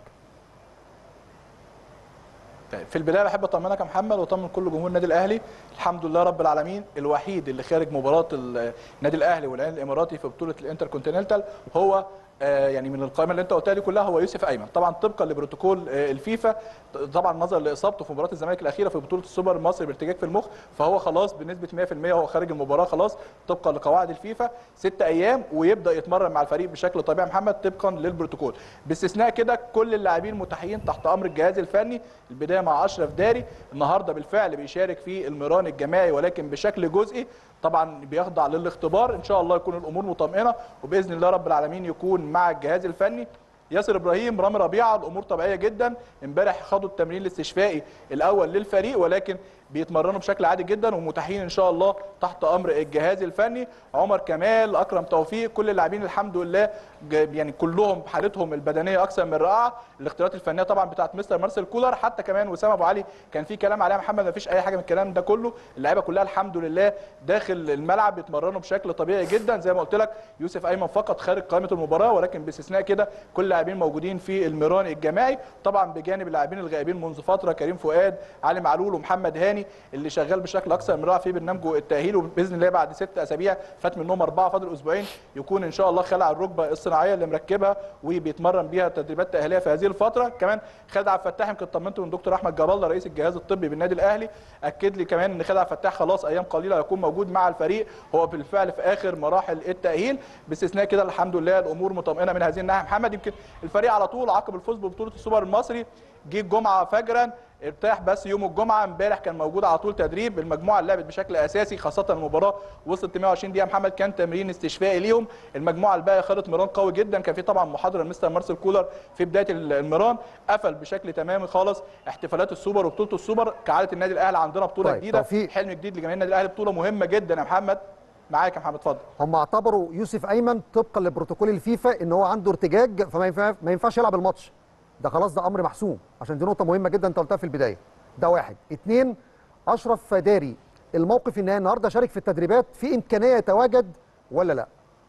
في البدايه بحب اطمنك يا محمد واطمن كل جمهور النادي الاهلي، الحمد لله رب العالمين. الوحيد اللي خارج مباراه النادي الاهلي والعين الاماراتي في بطوله الانتر كونتيننتال هو يعني من القائمه اللي انت قلتها دي كلها هو يوسف ايمن، طبعا طبقا لبروتوكول الفيفا، طبعا نظرا لاصابته في مباراه الزمالك الاخيره في بطوله السوبر المصري بارتجاج في المخ، فهو خلاص بنسبه 100% هو خارج المباراه خلاص طبقا لقواعد الفيفا 6 ايام، ويبدا يتمرن مع الفريق بشكل طبيعي محمد طبقا للبروتوكول، باستثناء كده كل اللاعبين متاحين تحت امر الجهاز الفني. البدايه مع اشرف داري، النهارده بالفعل بيشارك في المران الجماعي ولكن بشكل جزئي، طبعا بيخضع للاختبار، ان شاء الله يكون الامور مطمئنه وباذن الله رب العالمين يكون مع الجهاز الفني. ياسر ابراهيم، رامي ربيعه، الامور طبيعيه جدا، امبارح خدوا التمرين الاستشفائي الاول للفريق ولكن بيتمرنوا بشكل عادي جدا ومتاحين ان شاء الله تحت امر الجهاز الفني. عمر كمال، اكرم توفيق، كل اللاعبين الحمد لله يعني كلهم حالتهم البدنيه اكثر من رائعه. الاختيارات الفنيه طبعا بتاعت مستر مارسيل كولر، حتى كمان وسام ابو علي كان في كلام عليها محمد، ما فيش اي حاجه من الكلام ده كله، اللعيبه كلها الحمد لله داخل الملعب بيتمرنوا بشكل طبيعي جدا. زي ما قلت لك يوسف ايمن فقط خارج قائمه المباراه، ولكن باستثناء كده كل اللاعبين موجودين في المران الجماعي، طبعا بجانب اللاعبين الغائبين منذ فتره كريم فؤاد، علي معلول، ومحمد هاني اللي شغال بشكل اكثر من رائع في برنامجه التاهيل، وباذن الله بعد 6 اسابيع فات منهم 4 فاضل اسبوعين يكون ان شاء الله خلع الركبه الصناعيه اللي مركبها وبيتمرن بيها تدريبات تاهيليه في هذه الفتره. كمان خالد عبد الفتاح، يمكن طمنته من دكتور احمد جاب الله رئيس الجهاز الطبي بالنادي الاهلي، اكد لي كمان ان خالد عبد الفتاح خلاص ايام قليله هيكون موجود مع الفريق، هو بالفعل في اخر مراحل التاهيل، باستثناء كده الحمد لله الامور مطمئنه من هذه الناحيه. محمد يمكن الفريق على طول عقب الفوز ببطوله السوبر المصري جه الجمعه فجرا، ارتاح بس يوم الجمعه، امبارح كان موجود على طول تدريب، المجموعه اللي لعبت بشكل اساسي خاصه المباراه وصلت 120 دقيقه محمد، كان تمرين استشفائي ليهم. المجموعه الباقيه خدت مران قوي جدا، كان في طبعا محاضره مستر مارسيل كولر في بدايه المران، قفل بشكل تمامي خالص احتفالات السوبر وبطوله السوبر كعاده النادي الاهلي، عندنا بطوله طيب جديده، توفيق. حلم جديد لجماهير النادي الاهلي، بطوله مهمه جدا يا محمد. معاك يا محمد اتفضل. هم اعتبروا يوسف ايمن طبقا لبروتوكول الفيفا ان هو عنده ارتجاج ما ينفعش يلعب الماتش ده، خلاص ده امر محسوم، عشان دي نقطه مهمه جدا انت قلتها في البدايه. ده واحد. اتنين، اشرف داري الموقف النهائي النهارده شارك في التدريبات، في امكانيه يتواجد ولا لا؟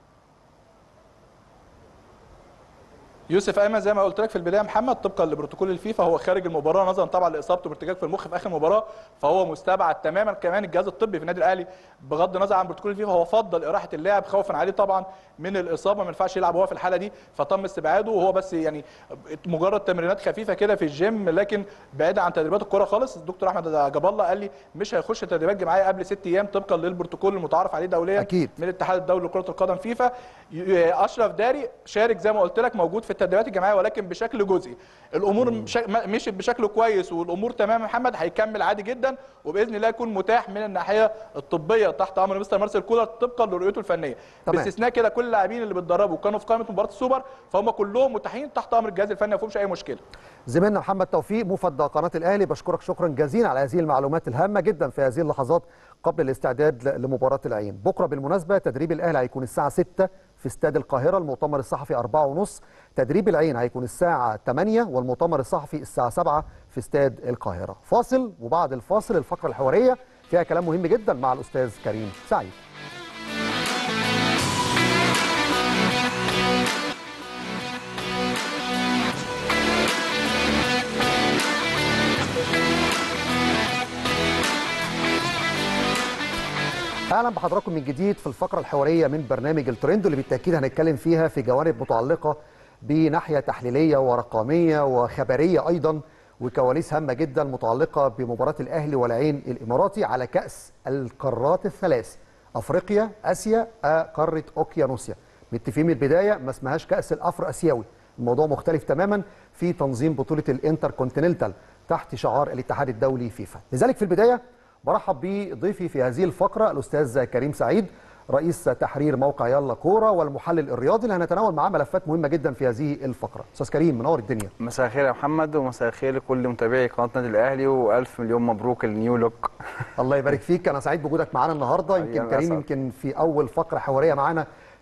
يوسف ايمن زي ما قلت لك في البدايه محمد طبقا لبروتوكول الفيفا هو خارج المباراه نظرا طبعا لاصابته بارتجاج في المخ في اخر المباراه، فهو مستبعد تماما. كمان الجهاز الطبي في النادي الاهلي بغض النظر عن بروتوكول الفيفا هو فضل اراحه اللاعب خوفا عليه طبعا من الاصابه، ما ينفعش يلعب هو في الحاله دي، فتم استبعاده، وهو بس يعني مجرد تمرينات خفيفه كده في الجيم لكن بعيد عن تدريبات الكوره خالص. الدكتور احمد جاب الله قال لي مش هيخش تدريبات جماعيه قبل 6 ايام طبقا للبروتوكول المتعارف عليه دوليا أكيد من الاتحاد الدولي لكره القدم فيفا. اشرف داري شارك زي ما قلت لك موجود في التدريبات الجماعيه ولكن بشكل جزئي، الامور مشيت بشكل كويس والامور تمام يا محمد، هيكمل عادي جدا وباذن الله يكون متاح من الناحيه الطبيه تحت امر مستر مارسيل كولر طبقا لرؤيته الفنيه. باستثناء كده كل اللاعبين اللي بيتدربوا وكانوا في قائمه مباراه السوبر فهم كلهم متاحين تحت امر الجهاز الفني، ما فيهمش اي مشكله. زميلنا محمد توفيق موفد قناه الاهلي، بشكرك شكرا جزيلا على هذه المعلومات الهامه جدا في هذه اللحظات قبل الاستعداد لمباراه العين. بكره بالمناسبه تدريب الاهلي هيكون الساعه 6 في استاد القاهره، المؤتمر الصحفي 4:30، تدريب العين هيكون الساعه 8 والمؤتمر الصحفي الساعه 7 في استاد القاهره. فاصل، وبعد الفاصل الفقره الحواريه فيها كلام مهم جدا مع الاستاذ كريم سعيد. اهلا بحضراتكم من جديد في الفقره الحواريه من برنامج الترند، اللي بالتاكيد هنتكلم فيها في جوانب متعلقه بناحيه تحليليه ورقميه وخبريه ايضا، وكواليس هامه جدا متعلقه بمباراه الاهلي والعين الاماراتي على كاس القارات الثلاث، افريقيا، اسيا، قاره اوكيانوسيا. متفقين من البدايه ما اسمهاش كاس الافر اسيوي، الموضوع مختلف تماما في تنظيم بطوله الانتر كونتيننتال تحت شعار الاتحاد الدولي فيفا. لذلك في البدايه برحب بضيفي في هذه الفقرة الأستاذ كريم سعيد، رئيس تحرير موقع يلا كورة والمحلل الرياضي اللي هنتناول معاه ملفات مهمة جدا في هذه الفقرة. أستاذ كريم منور الدنيا. مساء الخير يا محمد، ومساء الخير لكل متابعي قناة النادي الأهلي، وألف مليون مبروك النيو لوك. الله يبارك فيك، أنا سعيد بوجودك معانا النهاردة. يمكن كريم يمكن في أول فقرة حوارية معانا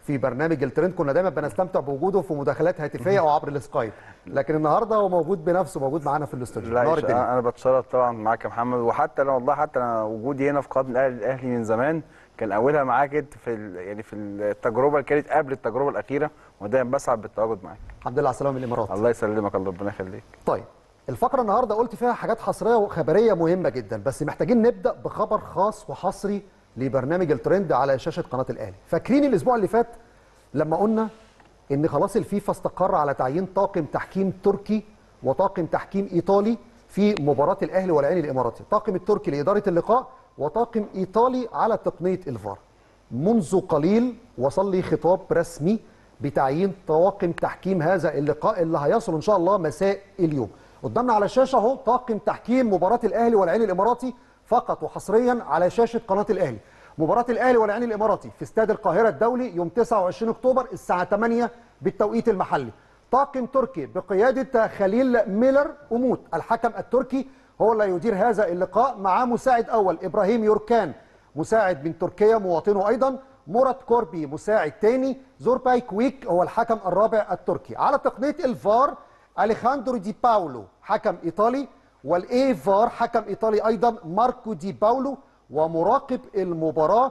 في برنامج الترند كنا دايما بنستمتع بوجوده في مداخلات هاتفيه او عبر السكايب، لكن النهارده هو موجود بنفسه، موجود معانا في الاستوديو. لا نور الدنيا. انا بتشرف طبعا معاك يا محمد، وحتى انا والله حتى انا وجودي هنا في قناه الاهلي من زمان كان اولها معاك انت يعني في التجربه اللي كانت قبل التجربه الاخيره، ودايما بسعد بالتواجد معاك. الحمد لله على السلامه من الامارات. الله يسلمك، الله ربنا يخليك. طيب الفقره النهارده قلت فيها حاجات حصريه وخبريه مهمه جدا، بس محتاجين نبدا بخبر خاص وحصري لبرنامج الترند على شاشه قناه الاهلي. فاكرين الاسبوع اللي فات لما قلنا ان خلاص الفيفا استقر على تعيين طاقم تحكيم تركي وطاقم تحكيم ايطالي في مباراه الاهلي والعين الاماراتي، طاقم التركي لاداره اللقاء وطاقم ايطالي على تقنيه الفار. منذ قليل وصل لي خطاب رسمي بتعيين طواقم تحكيم هذا اللقاء اللي هيصل ان شاء الله مساء اليوم. قدامنا على الشاشه اهو طاقم تحكيم مباراه الاهلي والعين الاماراتي فقط وحصريا على شاشه قناه الاهلي. مباراه الاهلي والعين الاماراتي في استاد القاهره الدولي يوم 29 اكتوبر الساعه 8 بالتوقيت المحلي. طاقم تركي بقياده خليل ميلر أموت الحكم التركي هو اللي يدير هذا اللقاء، مع مساعد اول ابراهيم يوركان مساعد من تركيا مواطنه ايضا، مراد كوربي مساعد ثاني، زورباي كويك هو الحكم الرابع التركي. على تقنيه الفار اليخاندرو دي باولو حكم ايطالي، والاي فار حكم ايطالي ايضا ماركو دي باولو، ومراقب المباراه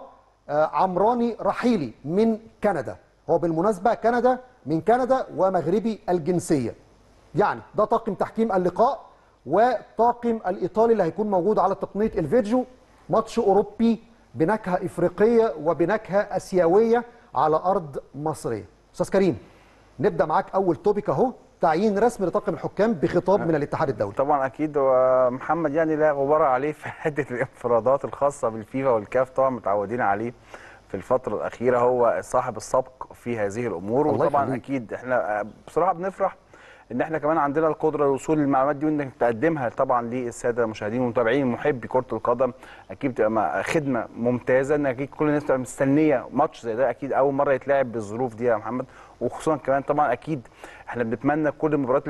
عمراني رحيلي من كندا. هو بالمناسبه من كندا ومغربي الجنسيه. يعني ده طاقم تحكيم اللقاء، وطاقم الايطالي اللي هيكون موجود على تقنيه الفيديو. ماتش اوروبي بنكهه افريقيه وبنكهه اسيويه على ارض مصريه. استاذ كريم نبدا معاك اول توبيك اهو، تعيين رسمي لطاقم الحكام بخطاب من الاتحاد الدولي. طبعا اكيد ومحمد يعني لا غبار عليه في حته الانفرادات الخاصه بالفيفا والكاف، طبعا متعودين عليه في الفتره الاخيره، هو صاحب السبق في هذه الامور. وطبعا اكيد احنا بصراحه بنفرح ان احنا كمان عندنا القدره للوصول للمعلومات دي، وانك تقدمها طبعا للساده المشاهدين والمتابعين محبي كره القدم. اكيد بتبقى خدمه ممتازه، ان اكيد كل الناس بتبقى مستنيه ماتش زي ده، اكيد اول مره يتلعب بالظروف دي يا محمد. وخصوصا كمان طبعا اكيد احنا بنتمنى كل المباريات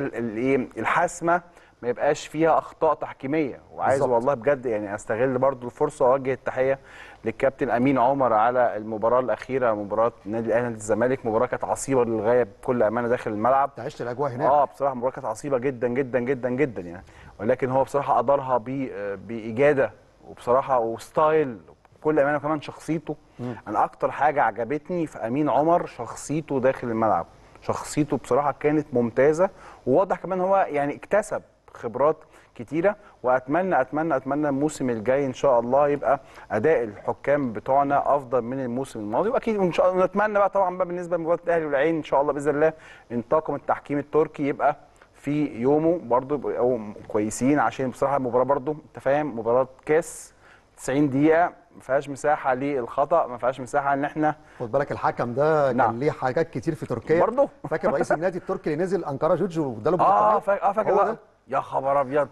الحاسمه ما يبقاش فيها اخطاء تحكيميه. وعايز بالزبط. والله بجد يعني استغل برضو الفرصه واوجه التحيه للكابتن امين عمر على المباراه الاخيره، مباراه النادي الاهلي نادي الزمالك. مباراه كانت عصيبه للغايه بكل امانه داخل الملعب. عشت الاجواء هناك. بصراحه مباراه كانت عصيبه جدا جدا جدا جدا يعني، ولكن هو بصراحه ادارها باجاده وبصراحه وستايل بكل امانه، وكمان شخصيته. انا اكتر حاجه عجبتني في امين عمر شخصيته داخل الملعب. شخصيته بصراحه كانت ممتازه، وواضح كمان هو يعني اكتسب خبرات كتيره. واتمنى الموسم الجاي ان شاء الله يبقى اداء الحكام بتوعنا افضل من الموسم الماضي. واكيد ان شاء الله نتمنى بقى طبعا بقى بالنسبه لمباراه الاهلي والعين ان شاء الله باذن الله ان طاقم التحكيم التركي يبقى في يومه برضه يبقوا كويسين، عشان بصراحه المباراه برضه انت فاهم مباراه كاس 90 دقيقه ما فيهاش مساحه للخطا، ما فيهاش مساحه ان احنا خد بالك الحكم ده كان ليه حاجات كتير في تركيا برضه. فاكر رئيس النادي التركي اللي نزل انقره جوجو واداله بطاقه؟ فاكر يا خبر ابيض.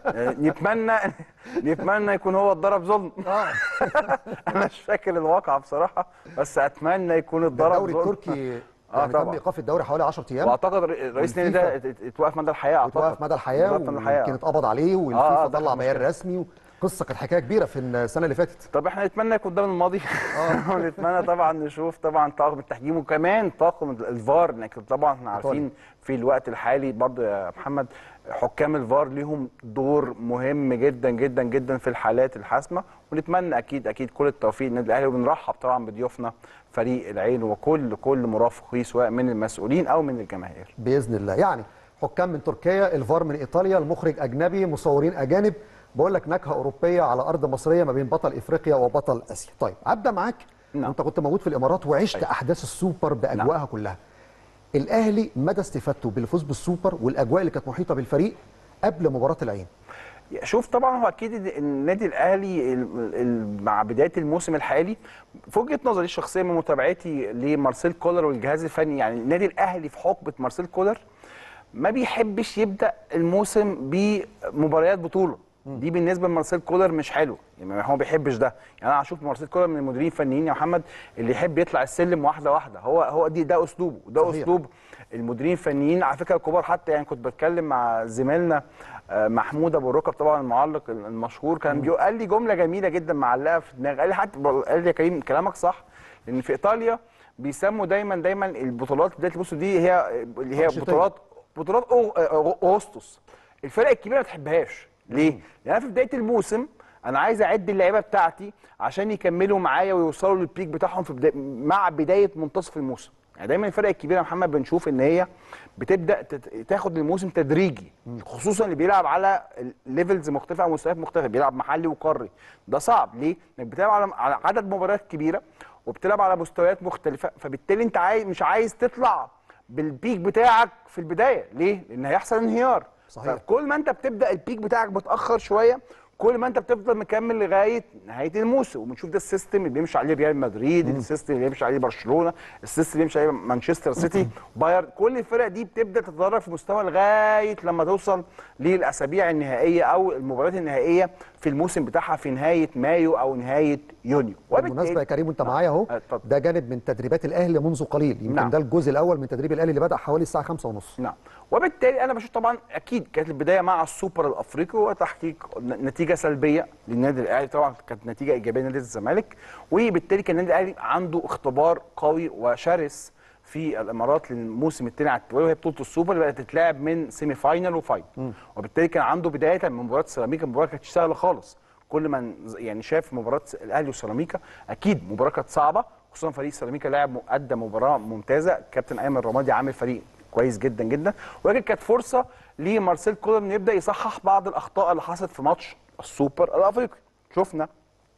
نتمنى يكون هو اتضرب ظلم. انا مش فاكر الواقعه بصراحه، بس اتمنى يكون اتضرب ظلم. الدوري التركي يعني تم ايقاف الدوري حوالي 10 ايام، واعتقد رئيس النادي ده اتوقف مدى الحياه. اتوقف مدى الحياه ويمكن اتقبض عليه والفيفا طلع بيان رسمي. قصه كانت حكايه كبيره في السنه اللي فاتت. طب احنا نتمنى يكون قدام الماضي. ونتمنى طبعا نشوف طبعا طاقم التحكيم وكمان طاقم الفار، انك طبعا احنا عارفين في الوقت الحالي برضه يا محمد حكام الفار ليهم دور مهم جدا جدا جدا في الحالات الحاسمه. ونتمنى اكيد كل التوفيق للنادي الاهلي، وبنرحب طبعا بضيوفنا فريق العين وكل مرافقيه سواء من المسؤولين او من الجماهير باذن الله. يعني حكام من تركيا، الفار من ايطاليا، المخرج اجنبي، مصورين اجانب. بقول لك نكهه اوروبيه على ارض مصريه ما بين بطل افريقيا وبطل اسيا. طيب ابدا معاك. انت كنت موجود في الامارات وعشت احداث السوبر باجواءها كلها. الاهلي مدى استفادته بالفوز بالسوبر والاجواء اللي كانت محيطه بالفريق قبل مباراه العين؟ شوف طبعا هو اكيد النادي الاهلي مع بدايه الموسم الحالي في وجهه نظري الشخصيه من متابعتي لمارسيل كولر والجهاز الفني، يعني النادي الاهلي في حقبه مارسيل كولر ما بيحبش يبدا الموسم بمباريات بطوله. دي بالنسبه لمارسيل كولر مش حلو، يعني هو ما بيحبش ده. يعني انا اشوف مارسيل كولر من المديرين الفنيين يا محمد اللي يحب يطلع السلم واحده واحده. هو ده اسلوبه، ده صحيح. اسلوب المديرين الفنيين على فكره الكبار. حتى يعني كنت بتكلم مع زميلنا محمود ابو الركب طبعا المعلق المشهور، كان قال لي جمله جميله جدا معلقه في دماغي. قال لي يا كريم كلامك صح، لان في ايطاليا بيسموا دايما البطولات بدايه الموسم دي هي اللي هي بطولات اغسطس. الفرق الكبيره ما تحبهاش ليه؟ لان في بدايه الموسم انا عايز اعد اللعيبه بتاعتي عشان يكملوا معايا ويوصلوا للبيك بتاعهم في مع بدايه منتصف الموسم. يعني دايما الفرق الكبيره يا محمد بنشوف ان هي بتبدا تاخد الموسم تدريجي، خصوصا اللي بيلعب على ليفلز مختلفه او مستويات مختلفه، بيلعب محلي وقاري. ده صعب ليه؟ انك بتلعب على عدد مباريات كبيره وبتلعب على مستويات مختلفه، فبالتالي انت مش عايز تطلع بالبيك بتاعك في البدايه. ليه؟ لان هيحصل انهيار. صحيح. فكل ما انت بتبدا البيك بتاعك متاخر شويه كل ما انت بتفضل مكمل لغايه نهايه الموسم. وبنشوف ده السيستم اللي بيمشي عليه ريال مدريد، السيستم اللي بيمشي عليه برشلونه، السيستم اللي بيمشي عليه مانشستر سيتي، بايرن. كل الفرق دي بتبدا تتدرج في مستوى لغايه لما توصل للاسابيع النهائيه او المباريات النهائيه في الموسم بتاعها في نهايه مايو او نهايه يونيو. بالمناسبه يا كريم وانت معايا اهو، ده جانب من تدريبات الاهلي منذ قليل، يمكن ده الجزء الاول من تدريب الاهلي اللي بدا حوالي الساعه 5:30. نعم. وبالتالي انا بشوف طبعا اكيد كانت البدايه مع السوبر الافريقي وتحقيق نتيجه سلبيه للنادي الاهلي، طبعا كانت نتيجه ايجابيه لنادي الزمالك، وبالتالي كان النادي الاهلي عنده اختبار قوي وشرس في الامارات للموسم الثاني على التوالي، وهي بطوله السوبر اللي بدات تتلعب من سيمي فاينل وفاينل. وبالتالي كان عنده بدايه من مباراه سيراميكا. المباراه كانت سهله خالص، كل من يعني شاف مباراه الاهلي وسيراميكا اكيد مباراه كانت صعبه، خصوصا فريق سيراميكا لاعب ادى مباراه ممتازه، كابتن ايمن رمادي عامل فريق كويس جدا جدا، ولكن كانت فرصه لمارسيل كولر انه يبدا يصحح بعض الاخطاء اللي حصلت في ماتش السوبر الافريقي. شفنا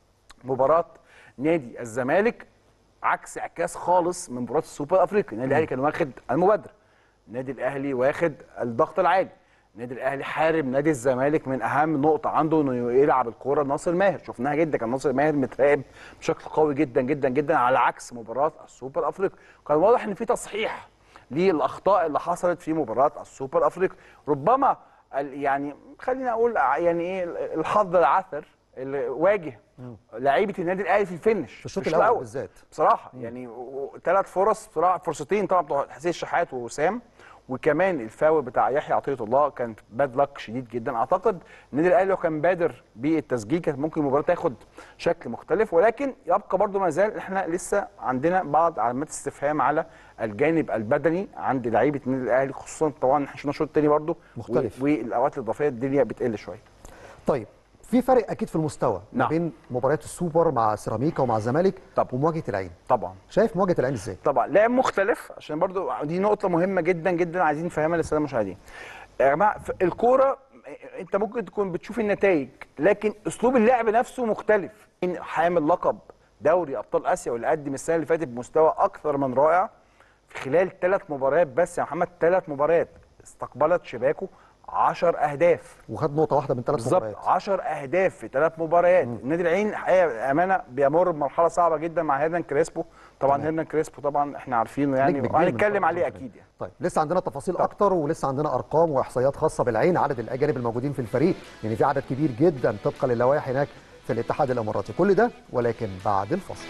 مباراه نادي الزمالك عكس اعكاس خالص من مباراه السوبر الافريقي. النادي الاهلي كان واخد المبادره، النادي الاهلي واخد الضغط العالي، النادي الاهلي حارب نادي الزمالك من اهم نقطه عنده انه يلعب الكوره ناصر ماهر. شفناها جدا، كان ناصر ماهر متراقب بشكل قوي جدا جدا جدا على عكس مباراه السوبر الافريقي. كان واضح ان في تصحيح للاخطاء اللي حصلت في مباراه السوبر الافريقي. ربما يعني خلينا اقول يعني ايه الحظ العثر اللي واجه لعيبه النادي الاهلي في الفينش في الشوط الاول بالذات بصراحه. يعني 3 فرص بصراحه، فرصتين طبعا بتوع حسين الشحات ووسام، وكمان الفاول بتاع يحيى عطيه الله كان باد لك شديد جدا. اعتقد النادي الاهلي لو كان بادر بالتسجيل كانت ممكن المباراه تاخد شكل مختلف، ولكن يبقى برضو ما زال احنا لسه عندنا بعض علامات استفهام على الجانب البدني عند لعيبه النادي الاهلي، خصوصا طبعا احنا شفنا الشوط الثاني برضو مختلف والاوقات الاضافيه الدنيا بتقل شويه. طيب في فرق اكيد في المستوى ما بين مباريات السوبر مع سيراميكا ومع الزمالك ومواجهه العين. طبعا شايف مواجهه العين ازاي؟ طبعا لعب مختلف، عشان برضو دي نقطه مهمه جدا جدا عايزين نفهمها للساده المشاهدين. يا جماعه الكوره انت ممكن تكون بتشوف النتائج لكن اسلوب اللعب نفسه مختلف. حامل لقب دوري ابطال اسيا واللي قدم السنه اللي فاتت بمستوى اكثر من رائع في خلال 3 مباريات بس يا محمد، 3 مباريات استقبلت شباكه 10 اهداف وخد نقطه واحده من 3 مباريات. بالظبط 10 اهداف في 3 مباريات. النادي العين الحقيقه امانه بيمر بمرحله صعبه جدا مع هيرنان كريسبو. طبعا هيرنان كريسبو طبعا احنا عارفينه يعني وهنتكلم عليه اكيد يعني. طيب لسه عندنا تفاصيل اكتر ولسه عندنا ارقام واحصائيات خاصه بالعين، عدد الاجانب الموجودين في الفريق، يعني في عدد كبير جدا طبقا للوائح هناك في الاتحاد الاماراتي. كل ده ولكن بعد الفصل.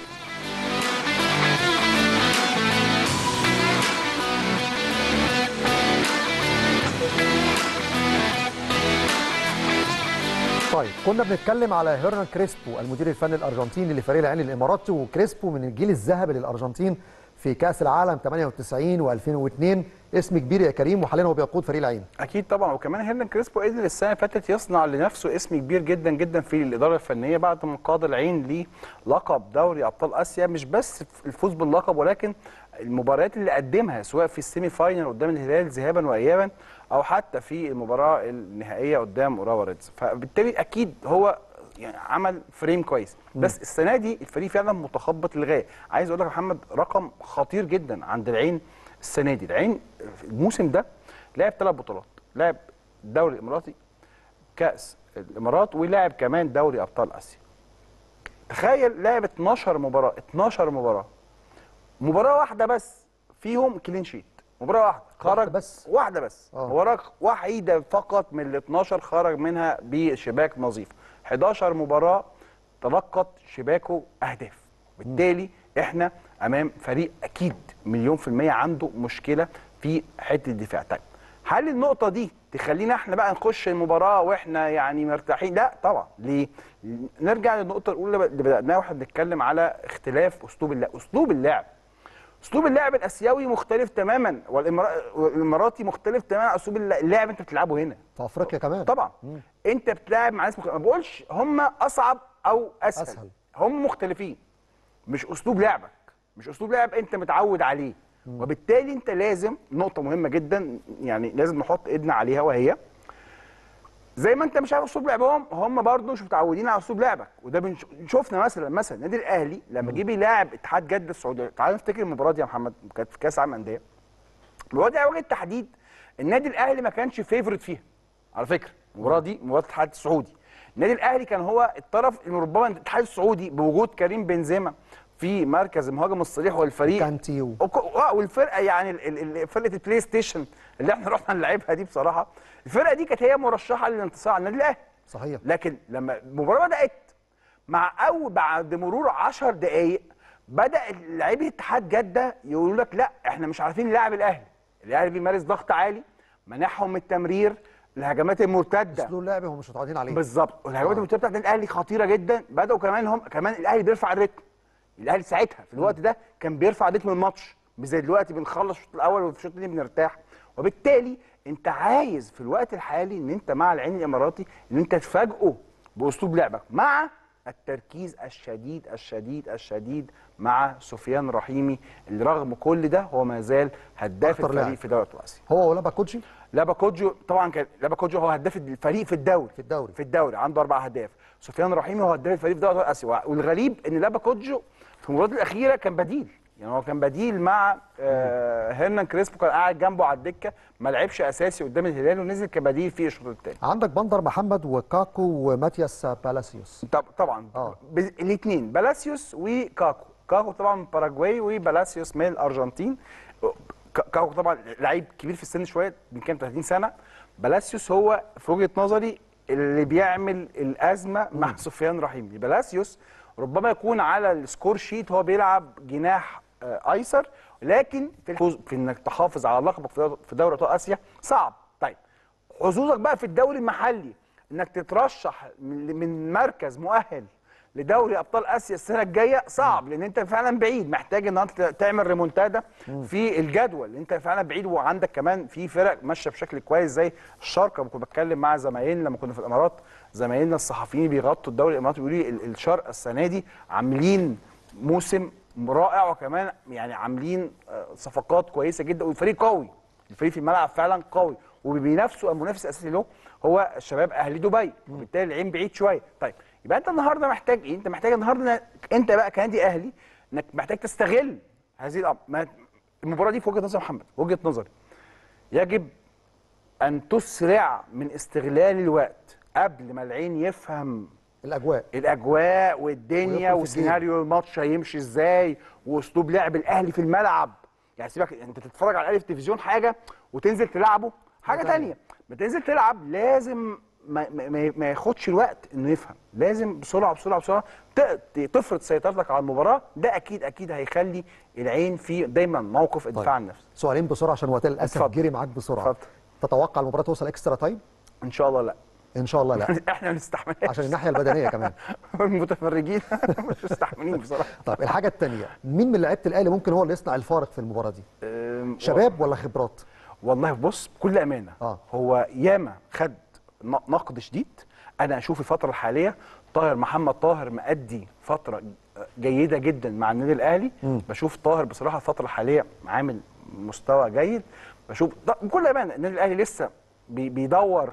طيب كنا بنتكلم على هيرنان كريسبو المدير الفني الارجنتيني لفريق العين الاماراتي، وكريسبو من الجيل الذهبي للارجنتين في كاس العالم 98 و2002، اسم كبير يا كريم، وحاليا هو بيقود فريق العين. اكيد طبعا، وكمان هيرنان كريسبو قدر السنه اللي فاتت يصنع لنفسه اسم كبير جدا جدا في الاداره الفنيه بعد ما قاد العين للقب دوري ابطال اسيا. مش بس الفوز باللقب ولكن المباريات اللي قدمها سواء في السيمي فاينل قدام الهلال ذهابا وايابا او حتى في المباراه النهائيه قدام اوراوا ريدز. فبالتالي اكيد هو يعني عمل فريم كويس. بس السنه دي الفريق فعلا متخبط للغايه. عايز اقول لك يا محمد رقم خطير جدا عند العين السنه دي. العين الموسم ده لعب 3 بطولات، لعب الدوري الاماراتي، كاس الامارات، ولعب كمان دوري ابطال اسيا. تخيل لعب 12 مباراه، 12 مباراه، مباراه واحده بس فيهم كلين شيت، مباراه واحده خرج واحده بس مباراه وحيده فقط من ال 12 خرج منها بشباك نظيف. 11 مباراه تلقت شباكه اهداف. بالتالي احنا امام فريق اكيد مليون في المية عنده مشكله في حته الدفاع. طيب هل النقطه دي تخلينا احنا بقى نخش المباراه واحنا يعني مرتاحين؟ لا طبعا. ليه؟ نرجع للنقطه الاولى اللي بدأناها واحنا بنتكلم على اختلاف اسلوب اللعب. اسلوب اللعب اسلوب اللعب الاسيوي مختلف تماما، والاماراتي مختلف تماما عن اسلوب اللعب انت بتلعبه هنا في افريقيا كمان. طبعا انت بتلعب مع ناس ما بقولش هم اصعب او اسهل. هم مختلفين، مش اسلوب لعبك، مش اسلوب لعب انت متعود عليه. وبالتالي انت لازم، نقطه مهمه جدا يعني لازم نحط ايدنا عليها، وهي زي ما انت مش عارف اسلوب لعبهم، هم برضه مش متعودين على اسلوب لعبك. وده شفنا مثلا النادي الاهلي لما جه بيلاعب اتحاد جده السعوديه. تعال نفتكر المباراه دي يا محمد، كانت في كاس العالم للانديه. المباراه دي على وجه التحديد النادي الاهلي ما كانش فيفورت فيها على فكره. المباراه دي مباراه الاتحاد السعودي، النادي الاهلي كان هو الطرف اللي ربما الاتحاد السعودي بوجود كريم بنزيما في مركز المهاجم الصريح والفريق كانتيو والفرقه يعني فرقه البلاي ستيشن اللي احنا رحنا نلعبها دي، بصراحه الفرقه دي كانت هي مرشحه للانتصار على النادي الاهلي. صحيح. لكن لما المباراه بدات بعد مرور 10 دقائق بدا لاعبي اتحاد جده يقولوا لك لا احنا مش عارفين نلعب الاهلي. الاهلي بيمارس ضغط عالي، منعهم من التمرير، الهجمات المرتده اسلوب لعب هم مش متعودين عليه بالظبط، والهجمات المرتده بتاعت النادي الاهلي خطيره جدا. بداوا كمان الاهلي بيرفع الريتم. الاهلي ساعتها في الوقت ده كان بيرفع رتم الماتش، مش زي دلوقتي بنخلص الشوط الاول وفي الشوط الثاني بنرتاح. وبالتالي انت عايز في الوقت الحالي ان انت مع العين الاماراتي ان انت تفاجئه باسلوب لعبك مع التركيز الشديد الشديد الشديد مع سفيان رحيمي اللي رغم كل ده هو ما زال هداف الفريق في دوري اسيا. هو ولابا كوتجي؟ لابا كوتجي طبعا كان لابا كوتجي هو هداف الفريق في الدوري عنده 4 أهداف. سفيان رحيمي هو هداف الفريق في دوري اسيا. والغريب ان لابا كوتجي في المباراه الاخيره كان بديل، يعني هو كان بديل مع هيرنان كريسبو، كان قاعد جنبه على الدكه، ما لعبش اساسي قدام الهلال ونزل كبديل في الشوط الثاني. عندك بندر محمد وكاكو وماتياس بالاسيوس. طبعا الاثنين بالاسيوس وكاكو. كاكو طبعا من باراجواي وبالاسيوس من الارجنتين. كاكو طبعا لعيب كبير في السن شويه، من كام 30 سنه. بالاسيوس هو في وجهه نظري اللي بيعمل الازمه مع سفيان رحيمي. بالاسيوس ربما يكون على السكور شيت هو بيلعب جناح ايسر، لكن في انك تحافظ على لقبك في دوري ابطال اسيا صعب. طيب حظوظك بقى في الدوري المحلي انك تترشح من مركز مؤهل لدوري ابطال اسيا السنه الجايه صعب، لان انت فعلا بعيد، محتاج ان انت تعمل ريمونتادا في الجدول. انت فعلا بعيد، وعندك كمان في فرق ماشيه بشكل كويس زي الشرق. لما كنت بتكلم مع زمايلنا لما كنا في الامارات، زمايلنا الصحفيين بيغطوا الدوري الاماراتي بيقولوا لي الشرق السنه دي عاملين موسم رائع، وكمان يعني عاملين صفقات كويسه جدا، والفريق قوي، الفريق في الملعب فعلا قوي، وبينافسوا. المنافس الاساسي له هو الشباب اهلي دبي، وبالتالي العين بعيد شويه. طيب يبقى انت النهارده محتاج ايه؟ انت محتاج النهارده انت بقى كنادي اهلي انك محتاج تستغل هذه الامر. المباراه دي في وجهه نظر محمد، وجهه نظري، يجب ان تسرع من استغلال الوقت قبل ما العين يفهم الاجواء والدنيا وسيناريو الماتش هيمشي ازاي واسلوب لعب الاهلي في الملعب. يعني سيبك انت تتفرج على الاهلي في التلفزيون حاجه وتنزل تلعبه حاجه ثانيه. ما تنزل تلعب لازم ما ياخدش الوقت انه يفهم، لازم بسرعه بسرعه بسرعه تفرض سيطرتك على المباراه. ده اكيد اكيد هيخلي العين في دايما موقف الدفاع عن النفس. سؤالين بسرعه عشان وقت للاسف جري معاك بسرعه. تتوقع المباراه توصل اكسترا تايم؟ ان شاء الله لا. ان شاء الله لا. احنا ما نستحملش عشان الناحيه البدنيه كمان. المتفرجين مش مستحملين بصراحه. طيب الحاجه الثانيه، مين من لعيبه الاهلي ممكن هو اللي يصنع الفارق في المباراه دي؟ شباب ولا خبرات؟ والله بص بكل امانه هو ياما خد نقد شديد. انا اشوف الفتره الحاليه محمد طاهر مأدي فتره جيده جدا مع النادي الاهلي. بشوف طاهر بصراحه الفتره الحاليه عامل مستوى جيد. بشوف بكل امانه النادي الاهلي لسه بيدور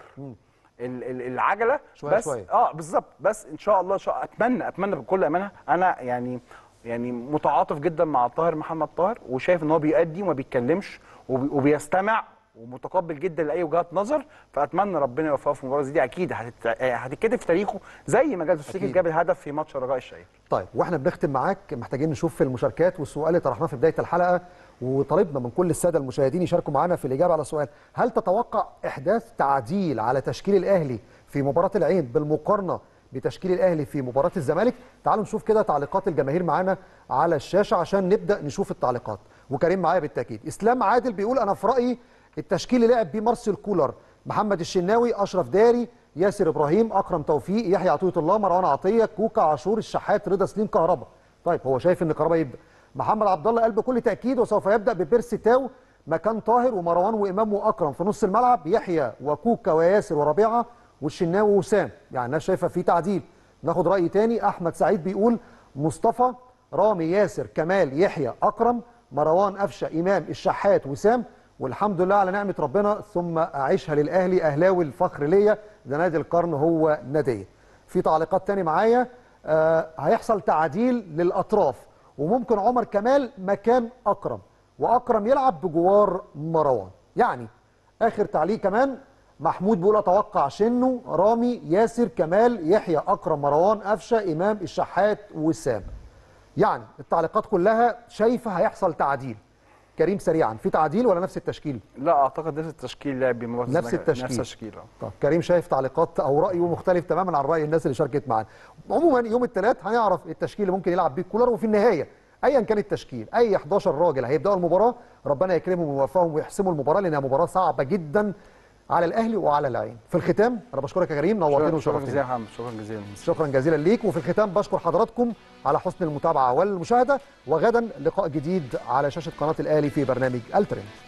العجله شوية بس شوية. بالظبط. بس ان شاء الله اتمنى بكل امانه. انا يعني متعاطف جدا مع محمد طاهر، وشايف ان هو بيأدي وما بيتكلمش وبيستمع ومتقبل جدا لاي وجهات نظر. فاتمنى ربنا يوفقه في المباراه دي. اكيد هتتكتب في تاريخه زي ما جاب السيكي جاب الهدف في ماتش الرجاء الشهير. طيب واحنا بنختم معاك محتاجين نشوف في المشاركات والسؤال اللي طرحناه في بدايه الحلقه، وطالبنا من كل الساده المشاهدين يشاركوا معنا في الاجابه على السؤال: هل تتوقع احداث تعديل على تشكيل الاهلي في مباراه العين بالمقارنه بتشكيل الاهلي في مباراه الزمالك؟ تعالوا نشوف كده تعليقات الجماهير معانا على الشاشه عشان نبدا نشوف التعليقات. وكريم معايا بالتاكيد. اسلام عادل بيقول انا في رايي التشكيل اللي لعب بيه مارسيل كولر: محمد الشناوي، اشرف داري، ياسر ابراهيم، اكرم توفيق، يحيى عطيه الله، مروان عطيه، كوكا، عاشور، الشحات، رضا سليم، كهربا. طيب هو شايف ان كهربا يبدا. محمد عبد الله قال بكل تاكيد وسوف يبدا ببيرسي تاو مكان طاهر ومروان وامام واكرم في نص الملعب، يحيى وكوكا وياسر وربيعه والشناوي ووسام. يعني الناس شايفه في تعديل. ناخد راي تاني. احمد سعيد بيقول مصطفى، رامي، ياسر، كمال، يحيى، اكرم، مروان، قفشه، امام، الشحات، وسام. والحمد لله على نعمه ربنا، ثم اعيشها للاهلي، اهلاوي الفخر ليا، ده نادي القرن هو ناديه. في تعليقات تاني معايا. هيحصل تعديل للاطراف وممكن عمر كمال مكان اكرم، واكرم يلعب بجوار مروان. يعني اخر تعليق كمان محمود بيقول اتوقع شنو، رامي، ياسر، كمال، يحيى، اكرم، مروان، قفشه، امام، الشحات، وسام. يعني التعليقات كلها شايفه هيحصل تعديل. كريم سريعا، في تعديل ولا نفس التشكيل؟ لا اعتقد نفس التشكيل لعب نفس التشكيل. نفس التشكيل. طب كريم شايف تعليقات او رايه مختلف تماما عن راي الناس اللي شاركت معانا. عموما يوم الثلاث هنعرف التشكيل اللي ممكن يلعب بيه كولر، وفي النهايه ايا كان التشكيل، اي 11 راجل هيبداوا المباراه ربنا يكرمهم ويوفقهم ويحسموا المباراه، لانها مباراه صعبه جدا على الاهلي وعلى العين. في الختام انا بشكرك يا كريم، نورتني وشرفتني. شكرا جزيلا يا محمد، شكرا جزيلا. شكرا جزيلا ليك. وفي الختام بشكر حضراتكم على حسن المتابعه والمشاهده، وغدا لقاء جديد على شاشه قناه الاهلي في برنامج الترند.